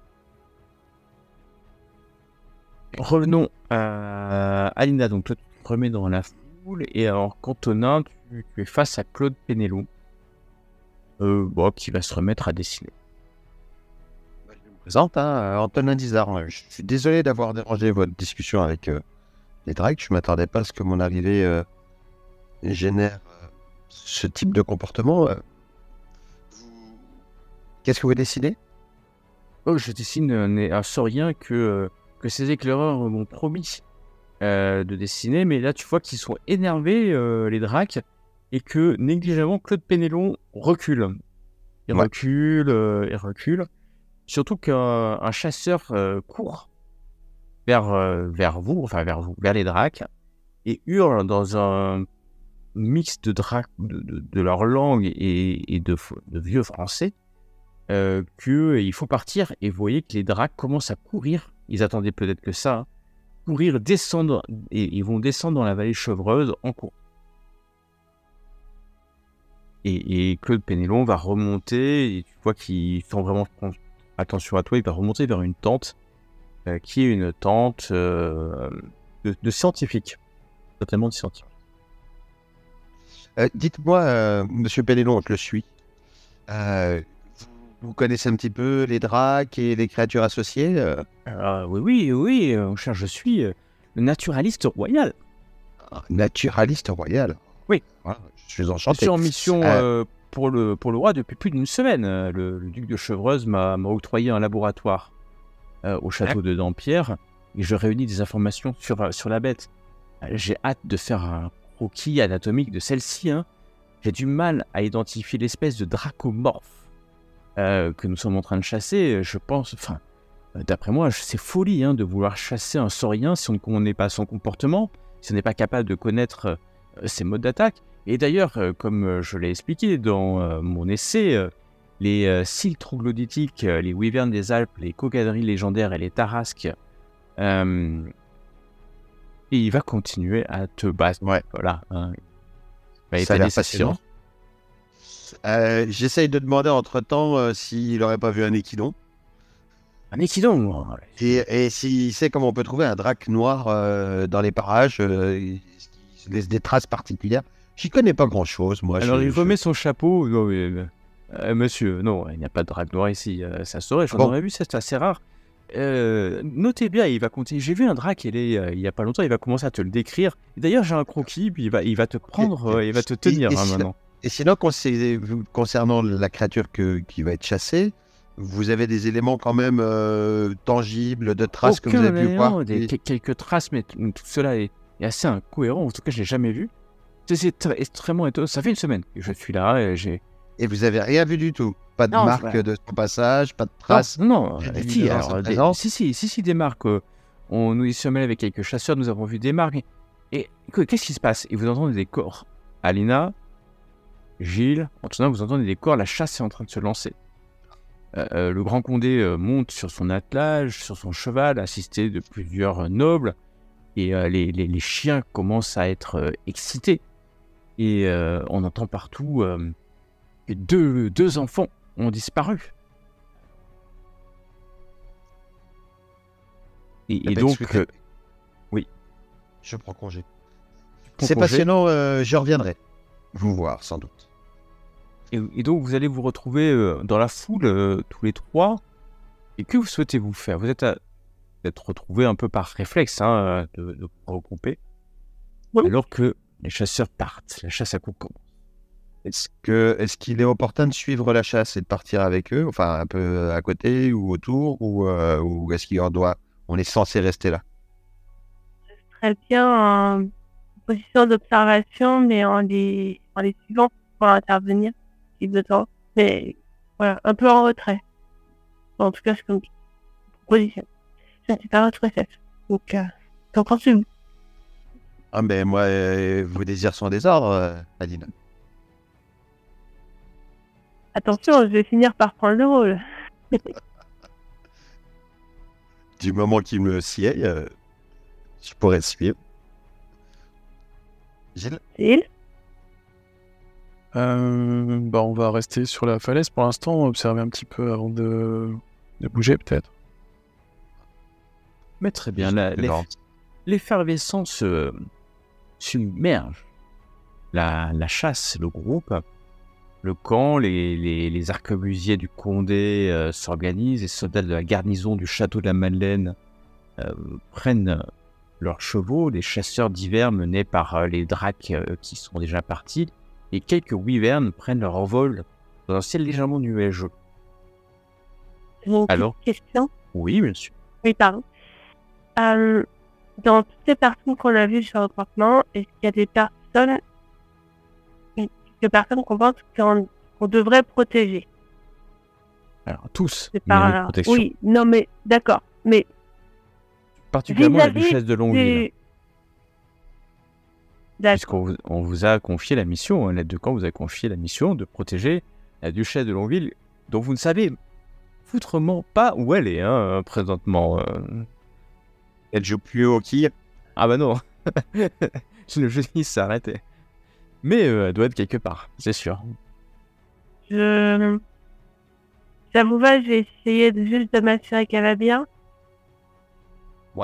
Revenons à Alina. Donc toi, tu te remets dans la foule. Et alors, Quentonin, tu es face à Claude Pénélon, qui va se remettre à dessiner. Je me présente, Antonin Dizard. Je suis désolé d'avoir dérangé votre discussion avec les Drakes. Je ne m'attendais pas à ce que mon arrivée génère ce type de comportement. Qu'est-ce que vous dessinez ? Je dessine un saurien que ces éclaireurs m'ont promis de dessiner, mais là tu vois qu'ils sont énervés, les Drakes, et que négligemment Claude Pénélon recule. Il recule. Surtout qu'un chasseur court vers les Drakes, et hurle dans un mix de leur langue et de vieux français, qu'il faut partir. Et vous voyez que les Drakes commencent à courir. Ils attendaient peut-être que ça. Courir, descendre, et ils vont descendre dans la vallée chevreuse en courant. Et Claude Pénélon va remonter, et tu vois qu'il fait vraiment attention à toi, il va remonter vers une tente, qui est une tente de scientifiques, totalement de scientifiques. Dites-moi, monsieur Pénélon, je le suis. Vous connaissez un petit peu les Drakes et les créatures associées Oui, mon cher, je suis le naturaliste royal. Naturaliste royal. Oui. Voilà, je suis enchanté. Je suis en mission pour le roi depuis plus d'1 semaine. Le duc de Chevreuse m'a octroyé un laboratoire. au château de Dampierre et je réunis des informations sur la bête. J'ai hâte de faire un croquis anatomique de celle-ci. Hein. J'ai du mal à identifier l'espèce de dracomorphe que nous sommes en train de chasser. Je pense, d'après moi, c'est folie de vouloir chasser un saurien si on ne connaît pas son comportement, si on n'est pas capable de connaître ses modes d'attaque. Et d'ailleurs, comme je l'ai expliqué dans mon essai, les cils troglodytiques, les wyverns des Alpes, les cocadrilles légendaires et les tarasques, et il va continuer à te battre. Ouais. Voilà. Il va Ça a étaler l'air sa passionnant. science. J'essaye de demander entre-temps s'il n'aurait pas vu un équidon. Un équidon. Et s'il sait comment on peut trouver un drac noir dans les parages, qui laisse des traces particulières. J'y connais pas grand-chose, moi. Alors il remet son chapeau. Non, monsieur, non, il n'y a pas de drac noir ici. Ça saurait, j'en aurais vu, c'est assez rare. Notez bien, il va continuer. J'ai vu un drac il y a pas longtemps, il va commencer à te le décrire. D'ailleurs, j'ai un croquis, puis il va te prendre, il va te tenir maintenant. Et sinon, concernant la créature qui va être chassée, vous avez des éléments quand même tangibles, de traces que vous avez pu voir. Quelques traces, mais tout cela est assez incohérent. En tout cas, je l'ai jamais vu. C'est extrêmement étonnant. Ça fait une semaine que je suis là et j'ai. Et vous avez rien vu du tout? Pas de marque de son passage, pas de traces? Non, si, des marques. Nous y sommes allés avec quelques chasseurs, nous avons vu des marques. Et qu'est-ce qui se passe? Et vous entendez des corps. Alina, Gilles, Antonin, vous entendez des corps, la chasse est en train de se lancer. Le grand Condé monte sur son attelage, sur son cheval, assisté de plusieurs nobles. Et les chiens commencent à être excités. Et on entend partout que deux enfants ont disparu. Et donc, oui. Je prends congé. C'est passionnant, je reviendrai vous voir sans doute. Et donc vous allez vous retrouver dans la foule tous les trois. Et que vous souhaitez-vous faire? Vous êtes retrouvés un peu par réflexe de vous regrouper. Oui. Alors que les chasseurs partent, la chasse à coups commence. Est-ce qu'il est opportun de suivre la chasse et de partir avec eux, enfin un peu à côté ou autour, ou est-ce on est censé rester là? Ce serait bien en position d'observation, mais en les suivant pour intervenir si besoin. Mais voilà, un peu en retrait. Bon, en tout cas, c'est comme position. Je ne sais pas votre chef. Donc, qu'en pensez-vous? Ah ben moi, vos désirs sont des ordres, Alina. Attention, je vais finir par prendre le rôle. Du moment qu'il me sied, je pourrais suivre. Gilles? On va rester sur la falaise pour l'instant, observer un petit peu avant de bouger peut-être. Mais très bien, l'effervescence submerge la chasse, le groupe. Le camp, les arquebusiers du Condé s'organisent, les soldats de la garnison du château de la Madeleine prennent leurs chevaux, les chasseurs d'hiver menés par les dracs qui sont déjà partis, et quelques wyverns prennent leur envol dans un ciel légèrement nuageux. Alors, question? Oui, bien sûr. Oui, pardon. Dans toutes les personnes qu'on a vues sur le campement, est-ce qu'il y a des personnes qu'on pense qu'on devrait protéger? Alors, tous. Oui, non, mais d'accord. Mais particulièrement la duchesse de Longueville. Puisqu'on vous a confié la mission, l'aide de camp vous a confié la mission de protéger la duchesse de Longueville, dont vous ne savez foutrement pas où elle est, présentement. Elle joue plus au quilles? Ah bah non. Le jeu s'est arrêté. Mais elle doit être quelque part, c'est sûr. Ça vous va, je vais essayer juste de m'assurer qu'elle va bien. Ouais.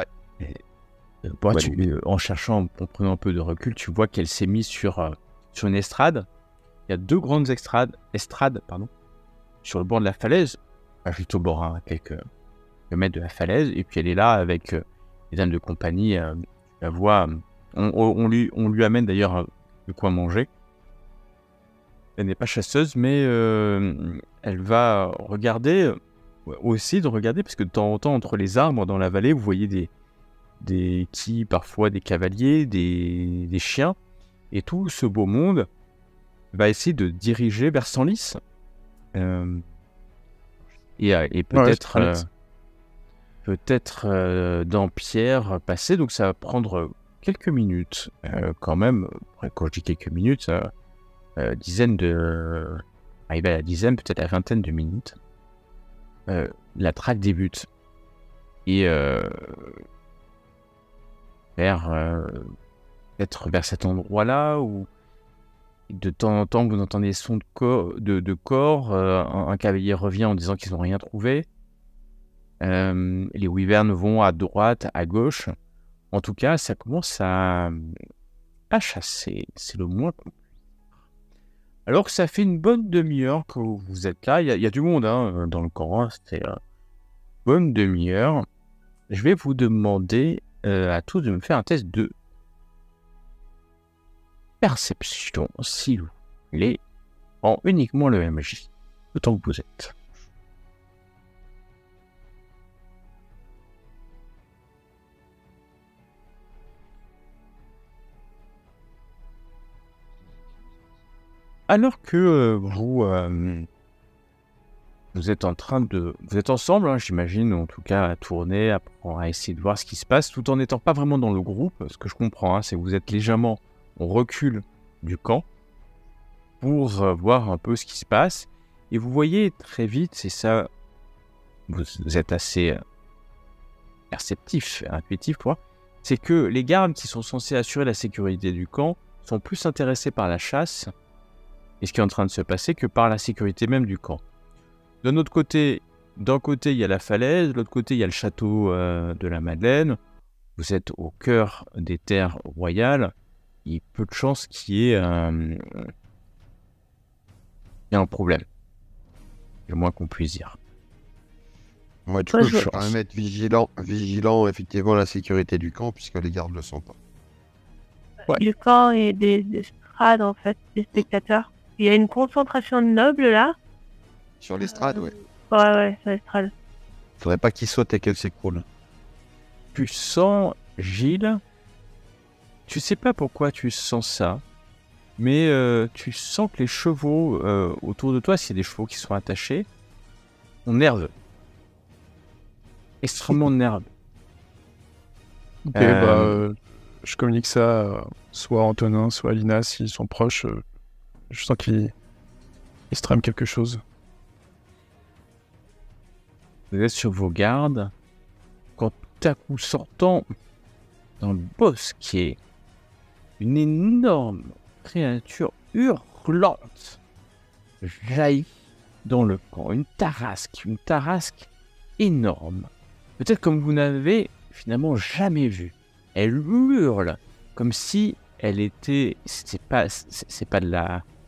En cherchant, en prenant un peu de recul, tu vois qu'elle s'est mise sur une estrade. Il y a deux grandes estrades, sur le bord de la falaise, juste au bord, quelques mètres de la falaise, et puis elle est là avec les dames de compagnie. La voix, on lui amène d'ailleurs de quoi manger. Elle n'est pas chasseuse, mais elle va regarder aussi de regarder, parce que de temps en temps, entre les arbres dans la vallée, vous voyez parfois des cavaliers, des chiens, et tout ce beau monde va essayer de diriger vers Senlis. Et peut-être Dampierre passer, donc ça va prendre quelques minutes quand même. Quand je dis quelques minutes, arriver à la dizaine, peut-être à la vingtaine de minutes, la traque débute. Et peut-être vers cet endroit-là où de temps en temps vous entendez des sons de corps, un cavalier revient en disant qu'ils n'ont rien trouvé. Les wyverns vont à droite, à gauche. En tout cas, ça commence à chasser. C'est le moins. Alors que ça fait une bonne demi-heure que vous êtes là. Il y a du monde dans le camp. Hein. C'est une bonne demi-heure. Je vais vous demander à tous de me faire un test de perception, s'il vous plaît, en uniquement le MJ, le temps que vous êtes. Alors que vous êtes vous êtes ensemble, hein, j'imagine, en tout cas à tourner, à essayer de voir ce qui se passe, tout en n'étant pas vraiment dans le groupe. Ce que je comprends, c'est que vous êtes légèrement en recul du camp pour voir un peu ce qui se passe. Et vous voyez très vite, c'est ça, vous êtes assez perceptif, intuitif, quoi. C'est que les gardes qui sont censés assurer la sécurité du camp sont plus intéressés par la chasse et ce qui est en train de se passer que par la sécurité même du camp. D'un côté, il y a la falaise, de l'autre côté, il y a le château de la Madeleine. Vous êtes au cœur des terres royales. Il y a peu de chances qu'il y ait un problème. Le moins qu'on puisse dire. Moi, du coup, je vais quand même être vigilant, effectivement, à la sécurité du camp, puisque les gardes ne le sont pas. Ouais. Du camp et des estrades, en fait, des spectateurs. Il y a une concentration de nobles, là. Sur l'estrade, ouais. Ouais, sur l'estrade. Faudrait pas qu'ils sautent et qu'elles s'écroulent. Tu sens, Gilles, tu sais pas pourquoi tu sens ça, mais tu sens que les chevaux autour de toi, s'il y a des chevaux qui sont attachés, sont nerveux. Extrêmement nerveux. Ok, je communique ça soit à Antonin, soit à Lina, s'ils sont proches. Je sens qu'ils se trament quelque chose. Vous êtes sur vos gardes, quand tout à coup sortant dans le bosquet, une énorme créature hurlante jaillit dans le camp. Une tarasque énorme. Peut-être comme vous n'avez finalement jamais vu. Elle hurle comme si elle était... C'est pas de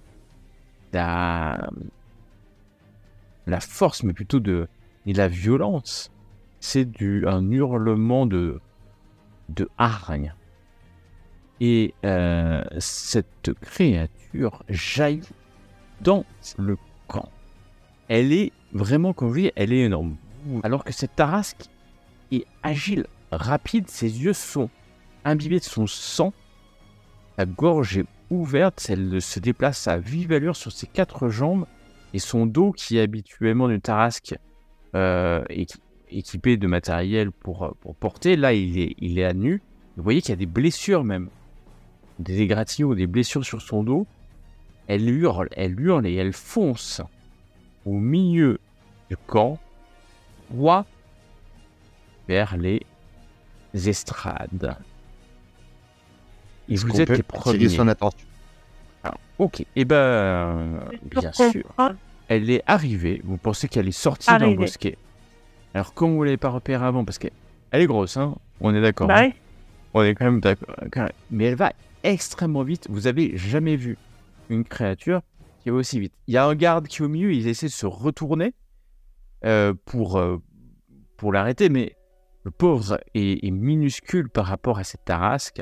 la force, mais plutôt de la violence. C'est un hurlement de hargne. Et cette créature jaillit dans le camp. Elle est vraiment, comme je dis, elle est énorme. Alors que cette tarasque est agile, rapide, ses yeux sont imbibés de son sang, sa gorge est ouverte, elle se déplace à vive allure sur ses 4 jambes, et son dos, qui est habituellement une tarasque équipée de matériel pour porter, là il est à nu. Vous voyez qu'il y a des blessures même, des égratignures, des blessures sur son dos. Elle hurle et elle fonce au milieu du camp, droit vers les estrades. Et vous êtes les premiers. Son attention. Alors, ok, et bien sûr, elle est arrivée. Vous pensez qu'elle est sortie dans le bosquet. Alors, comme vous ne l'avez pas repérée avant, parce qu'elle est grosse, hein, on est d'accord. Bah hein. On est quand même d'accord. Mais elle va extrêmement vite. Vous avez jamais vu une créature qui va aussi vite. Il y a un garde qui est au milieu, il essaie de se retourner pour l'arrêter, mais le pauvre est minuscule par rapport à cette tarasque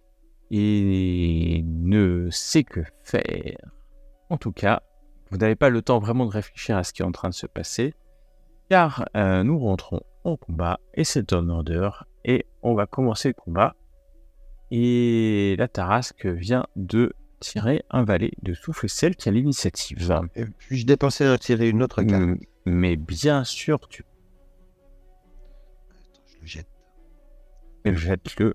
et ne sait que faire. En tout cas, vous n'avez pas le temps vraiment de réfléchir à ce qui est en train de se passer. car nous rentrons en combat et c'est un order et on va commencer le combat. Et la Tarasque vient de tirer un valet de souffle, celle qui a l'initiative. Et puis je dépensais à tirer une autre carte. Mais bien sûr, tu Attends, je le jette. jettes-le.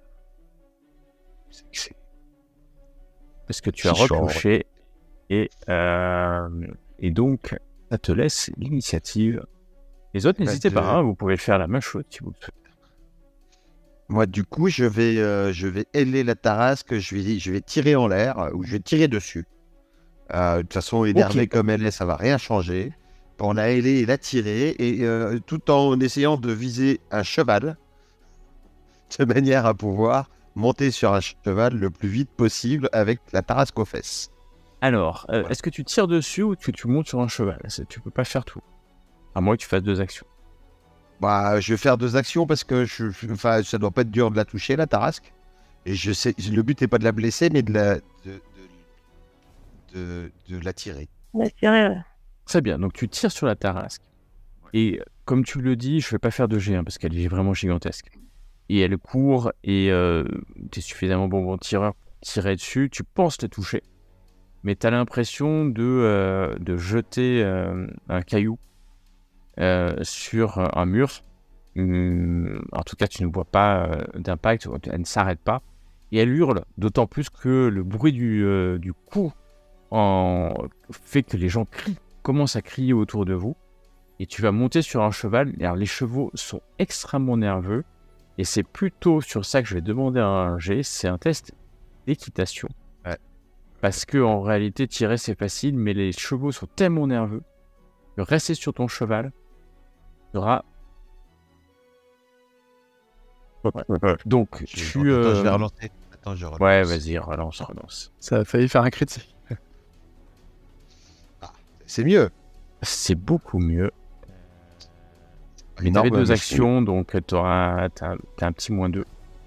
Parce que tu as Si chaud, retouché et donc ça te laisse l'initiative. Les autres, n'hésitez pas, hein, vous pouvez le faire la même chose si vous le souhaitez. Moi, du coup, je vais ailer la Tarasque, je vais tirer en l'air, ou je vais tirer dessus. De toute façon, énervée comme elle est, ça va rien changer. Pour la ailer et la tirer, et tout en essayant de viser un cheval, de manière à pouvoir monter sur un cheval le plus vite possible avec la Tarasque aux fesses. Alors, est-ce que tu tires dessus ou que tu montes sur un cheval? Tu peux pas faire tout. À moins que tu fasses 2 actions. Bah, je vais faire 2 actions parce que enfin, ça doit pas être dur de la toucher, la Tarasque. Et je sais, le but n'est pas de la blesser, mais de la tirer. La tirer, ouais. Très bien, donc tu tires sur la Tarasque. Et comme tu le dis, je vais pas faire de G1 parce qu'elle est vraiment gigantesque. Et elle court et tu es suffisamment bon tireur pour tirer dessus. Tu penses la toucher, mais tu as l'impression de jeter un caillou sur un mur. En tout cas, tu ne vois pas d'impact, elle ne s'arrête pas. Et elle hurle, d'autant plus que le bruit du coup fait que les gens commencent à crier autour de vous. Et tu vas monter sur un cheval. Alors, les chevaux sont extrêmement nerveux. Et c'est plutôt sur ça que je vais demander un G. C'est un test d'équitation. Ouais. Parce que en réalité, tirer, c'est facile. Mais les chevaux sont tellement nerveux que rester sur ton cheval sera... Ouais. Donc, Attends, je vais relancer. Attends, je relance. Ouais, vas-y, relance. Ça a failli faire un critique. C'est mieux. C'est beaucoup mieux. Mais Énorme, t'avais 2 mais actions, donc t'as un petit -2.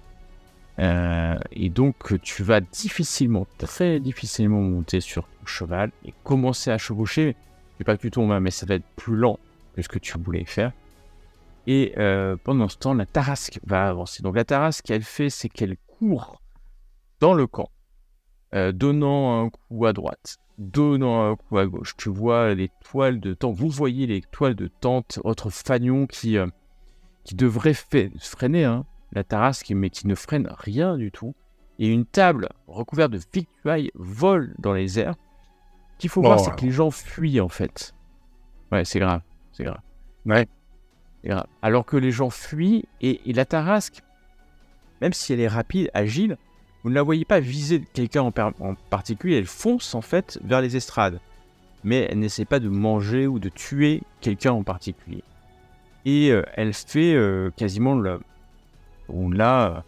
Et donc, tu vas très difficilement monter sur ton cheval et commencer à chevaucher. C'est pas que tu tombes, mais ça va être plus lent que ce que tu voulais faire. Et pendant ce temps, la Tarasque va avancer. Donc la Tarasque, qu'elle fait, c'est qu'elle court dans le camp, donnant un coup à droite, donnant un coup à gauche. Tu vois les toiles de tente, vous voyez les toiles de tente, votre fanion qui devrait freiner la Tarasque, mais qui ne freine rien du tout. Et une table recouverte de victuailles vole dans les airs. Ce qu'il faut voir, c'est que les gens fuient en fait. Ouais, c'est grave. Ouais. C'est grave. Alors que les gens fuient, et la Tarasque, même si elle est rapide, agile, vous ne la voyez pas viser quelqu'un en particulier, elle fonce en fait vers les estrades. Mais elle n'essaie pas de manger ou de tuer quelqu'un en particulier. Et elle fait quasiment la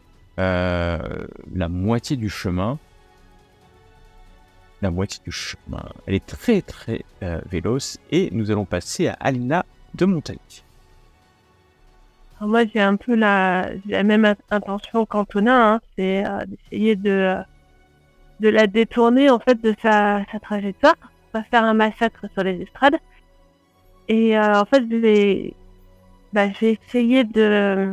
moitié du chemin. Elle est très très véloce. Et nous allons passer à Alina de Montagne. Alors moi, j'ai un peu la même intention qu'Antonin, c'est d'essayer de la détourner en fait de sa trajectoire, pas faire un massacre sur les estrades. Et en fait, je vais essayer de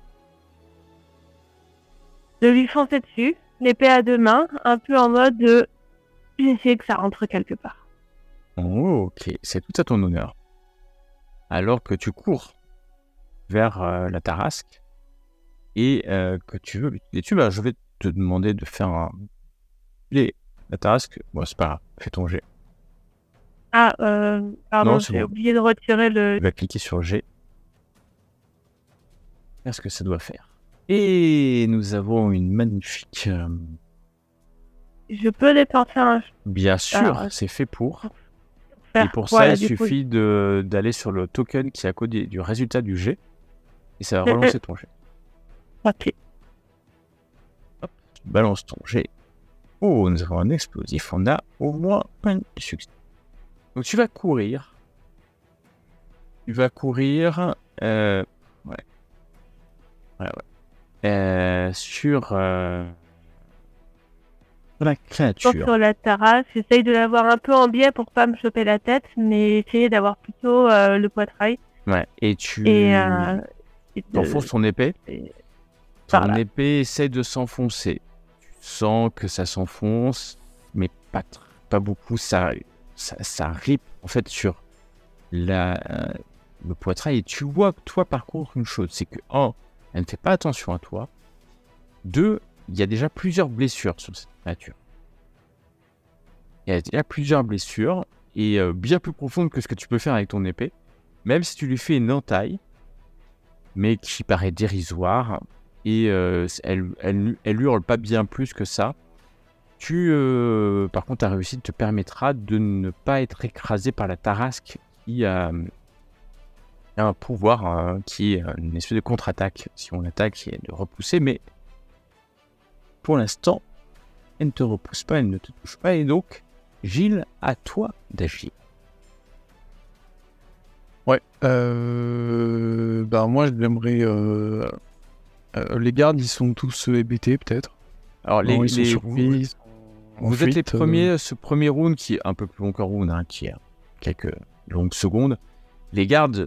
lui foncer dessus, l'épée à 2 mains, un peu en mode de j'essaie que ça rentre quelque part. Oh, ok, c'est tout à ton honneur. Alors que tu cours vers la Tarasque et que tu veux l'utiliser, je vais te demander de faire un... La Tarasque, bon, c'est pas grave, fais ton G. Ah, pardon, Non, j'ai oublié de retirer le... Tu vas cliquer sur G. Qu'est-ce que ça doit faire? Et nous avons une magnifique... Je peux dépenser un... Bien sûr, c'est fait pour. faire. Et pour Voilà, ça, il du coup, suffit d'aller sur le token qui est à côté du résultat du G. Et ça va relancer ton G. ok. Hop, tu balances ton G. Oh, nous avons un explosif. On a au moins un succès. Donc tu vas courir. Sur sur la Je pense créature. sur la terrasse, j'essaye de l'avoir un peu en biais pour pas me choper la tête, mais essayer d'avoir plutôt le poitrail Ouais. Et tu et t'enfonces ton épée. et par Ton là. épée essaie de s'enfoncer. Tu sens que ça s'enfonce, mais pas beaucoup. Ça ripe en fait sur le poitrail. Et tu vois, toi, par contre, une chose, c'est que, un, elle ne fait pas attention à toi. Deux, il y a déjà plusieurs blessures sur cette créature. Il y a déjà plusieurs blessures, et bien plus profondes que ce que tu peux faire avec ton épée. Même si tu lui fais une entaille, mais qui paraît dérisoire, et elle hurle pas bien plus que ça. Par contre, ta réussite te permettra de ne pas être écrasé par la tarasque qui a un pouvoir qui est une espèce de contre-attaque. Si on l'attaque, et de repousser, mais pour l'instant, elle ne te repousse pas, elle ne te touche pas, et donc, Gilles, à toi d'agir. Ouais. Bah moi, j'aimerais. Les gardes, ils sont tous hébétés, peut-être. Alors, Non, ils sont surpris. Ils sont en vous êtes les fuite, premiers, ce premier round qui est un peu plus long qu'un round, qui est quelques longues secondes. Les gardes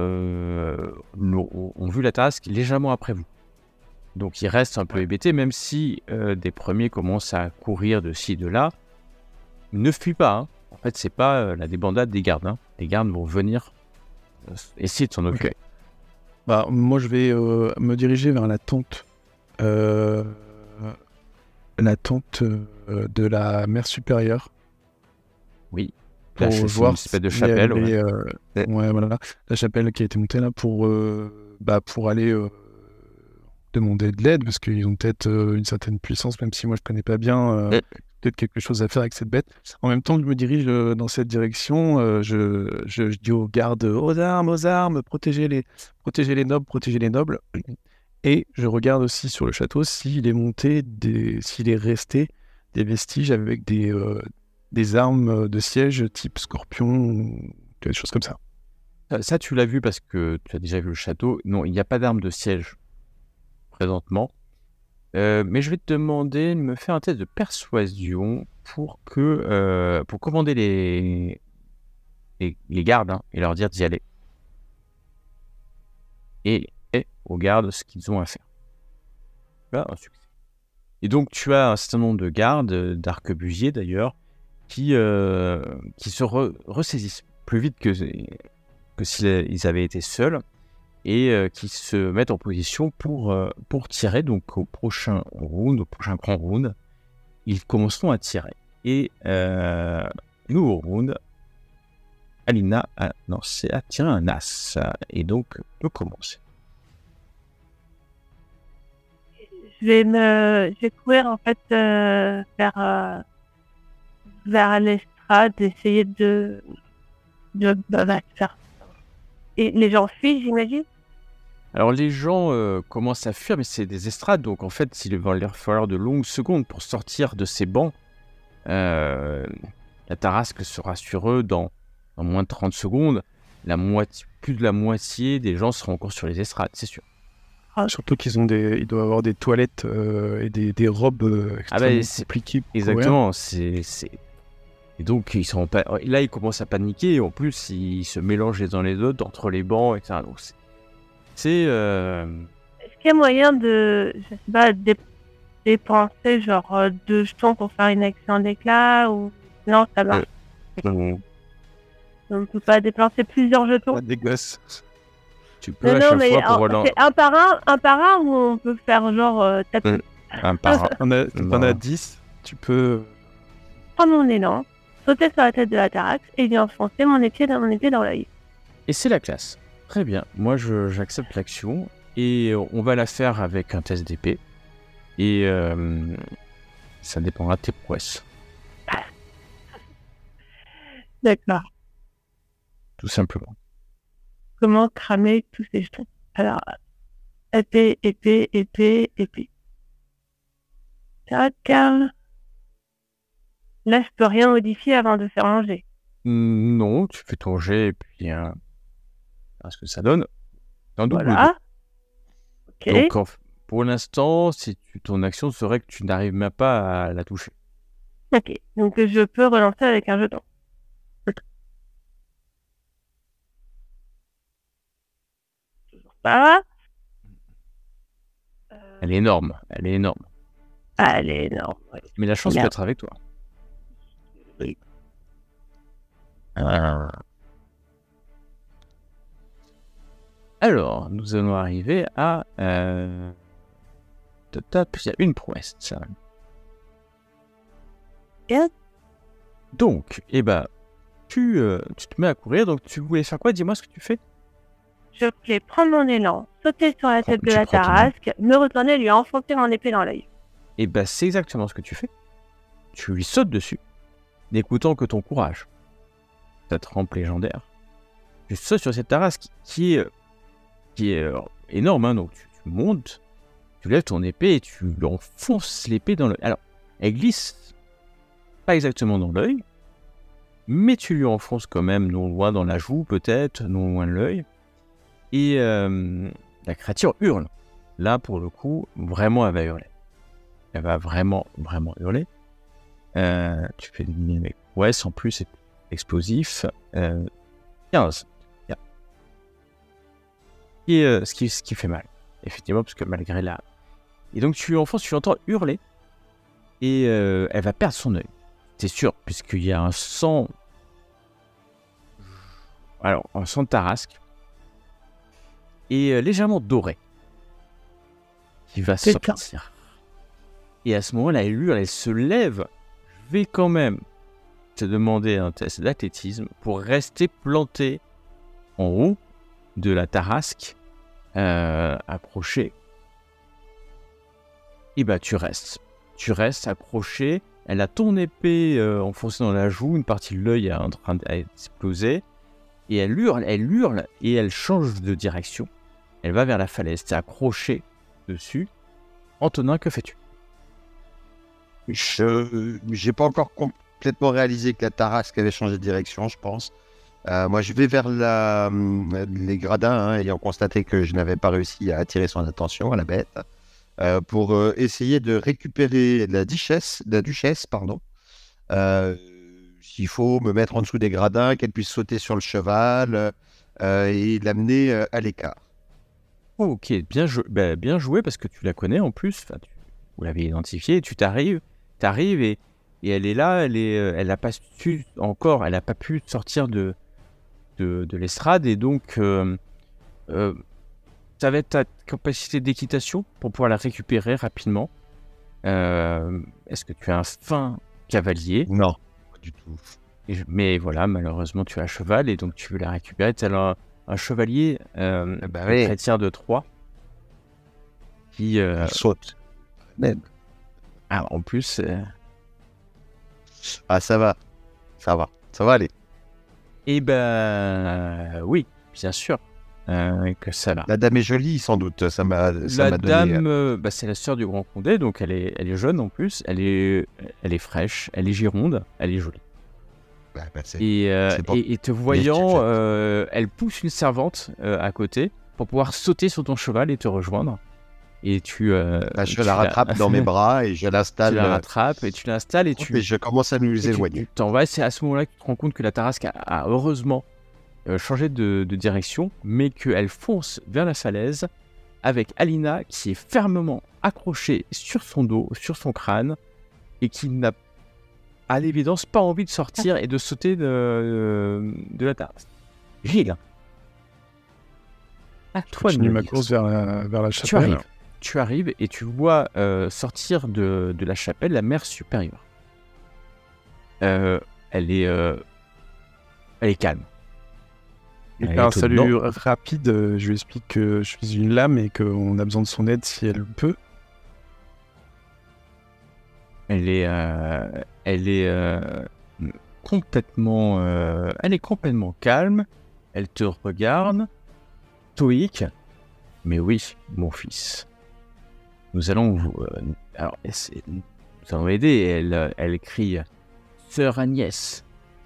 ont vu la tarasque légèrement après vous. Donc ils restent un peu hébétés, même si des premiers commencent à courir de ci, de là. Ne fuis pas, hein. En fait, c'est pas la débandade des gardes. Hein. Les gardes vont venir essayer de s'en occuper. Ok. Bah, moi, je vais me diriger vers la tente. La tente de la mère supérieure. Oui. Pour Là, c'est voir une espèce de si chapelle. elle est, Ouais. ouais, voilà. La chapelle qui a été montée là pour aller demander de l'aide, parce qu'ils ont peut-être une certaine puissance, même si moi je connais pas bien, peut-être quelque chose à faire avec cette bête. En même temps que je me dirige dans cette direction, je dis aux gardes, aux armes, protégez les nobles. Et je regarde aussi sur le château s'il est resté des vestiges avec des armes de siège type scorpion, ou des choses comme ça. Ça, tu l'as vu parce que tu as déjà vu le château. Non, il n'y a pas d'arme de siège présentement. Mais je vais te demander de me faire un test de persuasion pour commander les gardes, hein, et leur dire d'y aller. Et aux gardes ce qu'ils ont à faire. Là, un succès. Et donc, tu as un certain nombre de gardes, d'arquebusiers d'ailleurs, qui se ressaisissent plus vite que s'ils avaient été seuls, et qui se mettent en position pour tirer. Donc au prochain grand round, ils commenceront à tirer. Et nouveau round, Alina a lancé à tirer un as, et donc peut commencer. Je vais courir en fait vers l'estrade, essayer de faire. Et les gens fuient, j'imagine. Alors les gens commencent à fuir, mais c'est des estrades, donc en fait il va leur falloir de longues secondes pour sortir de ces bancs. La tarasque sera sur eux dans moins de 30 secondes. Plus de la moitié des gens seront encore sur les estrades, c'est sûr. Surtout ils doivent avoir des toilettes et des robes extrêmement compliquées. Exactement, Et donc ils là ils commencent à paniquer, et en plus ils se mélangent les uns les autres entre les bancs, etc. Donc Est-ce qu'il y a moyen de, je sais pas, dépenser genre 2 jetons pour faire une action d'éclat, ou non, ça marche. On ne peut pas dépenser plusieurs jetons. Des gosses. Tu peux à chaque fois pour relancer. C'est un par un, ou on peut faire genre taper. Un par un. T'en as 10, tu peux... Prendre mon élan, sauter sur la tête de la Tarax et lui enfoncer mon épée dans l'œil. Et c'est la classe. Très bien. Moi, j'accepte l'action. Et on va la faire avec un test d'épée. Et ça dépendra de tes prouesses. D'accord. Tout simplement. Comment cramer tous ces jetons? Alors, épée. Tac. Là, je peux rien modifier avant de faire un jet. Non, tu fais ton jet et puis ce que ça donne. Un double. Voilà. Ok. Donc, pour l'instant, ton action serait que tu n'arrives même pas à la toucher. Ok, donc je peux relancer avec un jeton. Toujours pas. Elle est énorme, elle est énorme. Ah, elle est énorme. Ouais. Mais la chance peut Merde. être avec toi. Oui. Alors, nous allons arriver à... Top, il y a une prouesse. Ça. Et Donc, tu te mets à courir. Donc, tu voulais faire quoi? Dis-moi ce que tu fais. je voulais prendre mon élan, sauter sur la tête de tu la prends ton tarasque, me retourner et lui enfoncer mon épée dans l'œil. C'est exactement ce que tu fais. Tu lui sautes dessus, n'écoutant que ton courage. Ta trempe légendaire. Tu sautes sur cette tarasque qui est énorme. Hein, donc, tu montes, tu lèves ton épée et tu lui enfonces l'épée dans l'œil. Alors, elle glisse pas exactement dans l'œil, mais tu lui enfonces quand même non loin dans la joue, peut-être, non loin de l'œil. Et la créature hurle. Là, pour le coup, vraiment, elle va hurler. Elle va vraiment, vraiment hurler. Tu fais des avec ouais, en plus, c'est explosif. 15. Et ce qui fait mal, effectivement, parce que malgré la... Et donc, tu enfonces, tu l'entends hurler. Et elle va perdre son œil. C'est sûr, puisqu'il y a un sang... Alors, un sang de tarasque. Et légèrement doré. Qui va sortir. Et à ce moment-là, elle hurle, elle se lève. Je vais quand même te demander un test d'athlétisme pour rester planté en haut de la tarasque, approché. Et tu restes. Tu restes accroché. Elle a ton épée enfoncée dans la joue, une partie de l'œil est en train d'exploser. Et elle hurle, et elle change de direction. Elle va vers la falaise. T'es accroché dessus. Antonin, que fais-tu? J'ai pas encore complètement réalisé que la tarasque avait changé de direction, je pense. Moi, je vais vers les gradins, ayant constaté que je n'avais pas réussi à attirer son attention à la bête, pour essayer de récupérer la duchesse, s'il faut me mettre en dessous des gradins, qu'elle puisse sauter sur le cheval et l'amener à l'écart. Ok, bien joué parce que tu la connais en plus. Vous l'avez identifiée. Tu t'arrives et elle est là. Elle n'a pas su encore. Elle n'a pas pu sortir de l'estrade et donc ça va être ta capacité d'équitation pour pouvoir la récupérer rapidement. Est-ce que tu as un fin cavalier? Non, pas du tout. Mais voilà, malheureusement, tu as un cheval et donc tu veux la récupérer. Tu as un chevalier chrétien de Troyes qui Il saute. Même. Ah, en plus, Ah, ça va aller. eh oui, bien sûr que ça va. La dame est jolie, sans doute. Ça m'a La donné. dame, c'est la sœur du Grand Condé, donc elle est jeune en plus. Elle est fraîche, elle est gironde, elle est jolie. Et te voyant, elle pousse une servante à côté pour pouvoir sauter sur ton cheval et te rejoindre. Et je la rattrape dans mes bras et je l'installe. Tu la rattrapes et tu l'installes et et je commence à nous éloigner. Tu t'en vas. C'est à ce moment-là que tu te rends compte que la tarasque a heureusement changé de direction, mais qu'elle fonce vers la falaise avec Alina qui est fermement accrochée sur son dos, sur son crâne, et qui n'a à l'évidence pas envie de sortir et de sauter de la tarasque. Gilles, à toi de Continue me ma dire. course vers la chapelle. Tu arrives et tu vois sortir de la chapelle la mère supérieure. Elle est calme. Et Elle par un est au salut nord. rapide, je lui explique que je suis une lame et qu'on a besoin de son aide si elle peut. Elle est complètement calme. Elle te regarde, stoïque. Mais oui, mon fils. Nous allons vous... nous allons aider. Elle crie « Sœur Agnès,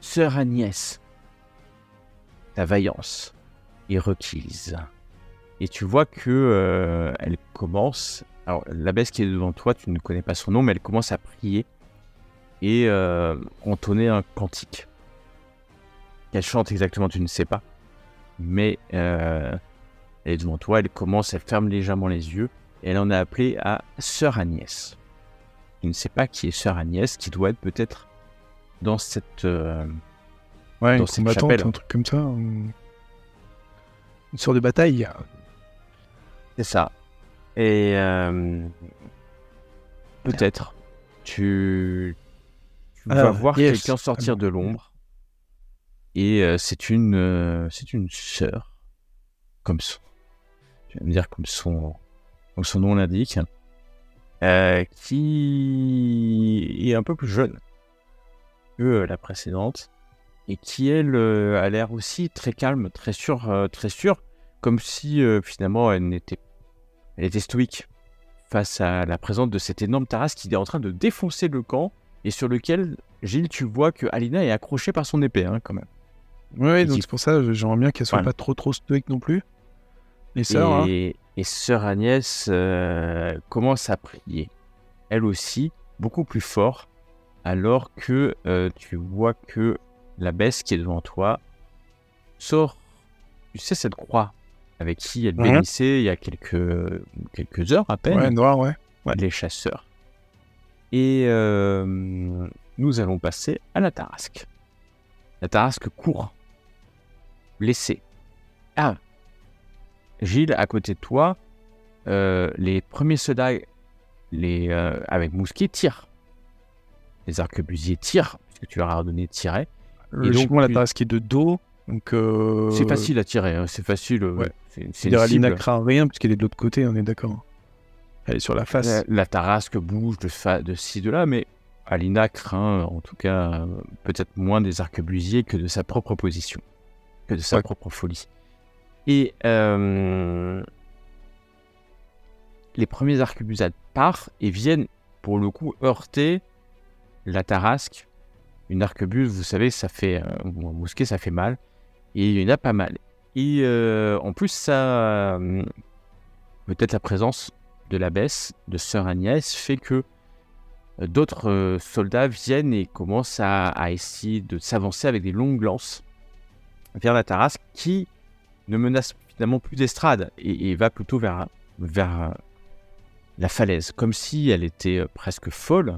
ta vaillance est requise. » Et tu vois que elle commence... Alors, l'abbesse qui est devant toi, tu ne connais pas son nom, mais elle commence à prier. et entonner un cantique. Qu'elle chante exactement, tu ne sais pas. Mais elle est devant toi, elle ferme légèrement les yeux, et elle en a appelé à Sœur Agnès. Tu ne sais pas qui est Sœur Agnès, qui doit être peut-être dans cette Ouais, dans une cette combattante, chapelle. un truc comme ça. Une sorte de bataille. C'est ça. Et peut-être tu vas voir yes. quelqu'un sortir de l'ombre. Et c'est une sœur, tu vas me dire comme son nom l'indique, qui est un peu plus jeune que la précédente et qui elle a l'air aussi très calme, très sûre, comme si finalement elle était stoïque face à la présence de cette énorme Tarasque qui est en train de défoncer le camp et sur lequel, Gilles, tu vois que Alina est accrochée par son épée quand même. Ouais, Et donc qui- c'est pour ça, j'aimerais bien qu'elle soit Voilà. pas trop stoïque non plus. Les sœurs, hein. Et sœur Agnès commence à prier, elle aussi, beaucoup plus fort, alors que tu vois que l'abbesse qui est devant toi sort, tu sais, cette croix avec qui elle bénissait il y a quelques heures à peine, Ouais, noir, ouais. les chasseurs. Et nous allons passer à la Tarasque. La Tarasque court, blessée. Ah, Gilles, à côté de toi, les premiers soldats avec mousquet tirent. Les arquebusiers tirent, puisque tu leur as ordonné de tirer. Logiquement, la tu- Tarasque est de dos. Donc, C'est facile à tirer, hein, c'est facile. Ouais. C'est une Alina cible. craint rien, puisqu'elle est de l'autre côté, on est d'accord. Elle est sur la face. La Tarasque bouge de ci, de là, mais Alina craint, en tout cas, peut-être moins des arquebusiers que de sa propre position, que de sa propre folie. Et les premiers arquebusades partent et viennent, pour le coup, heurter la Tarasque. Une arquebuse, vous savez, ça fait, ou un mousquet, ça fait mal. Et il y en a pas mal. Et en plus, ça, peut-être la présence de l'abbesse, de Sœur Agnès, fait que d'autres soldats viennent et commencent à essayer de s'avancer avec des longues lances vers la Tarasque, qui ne menace finalement plus d'estrade et va plutôt vers la falaise, comme si elle était presque folle.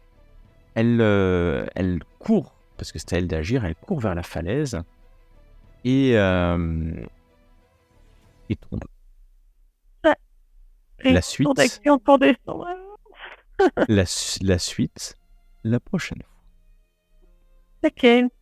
Elle court, parce que c'est à elle d'agir, elle court vers la falaise et tombe. La suite. Tour d'action pour descendre. La suite, la prochaine fois. Ok.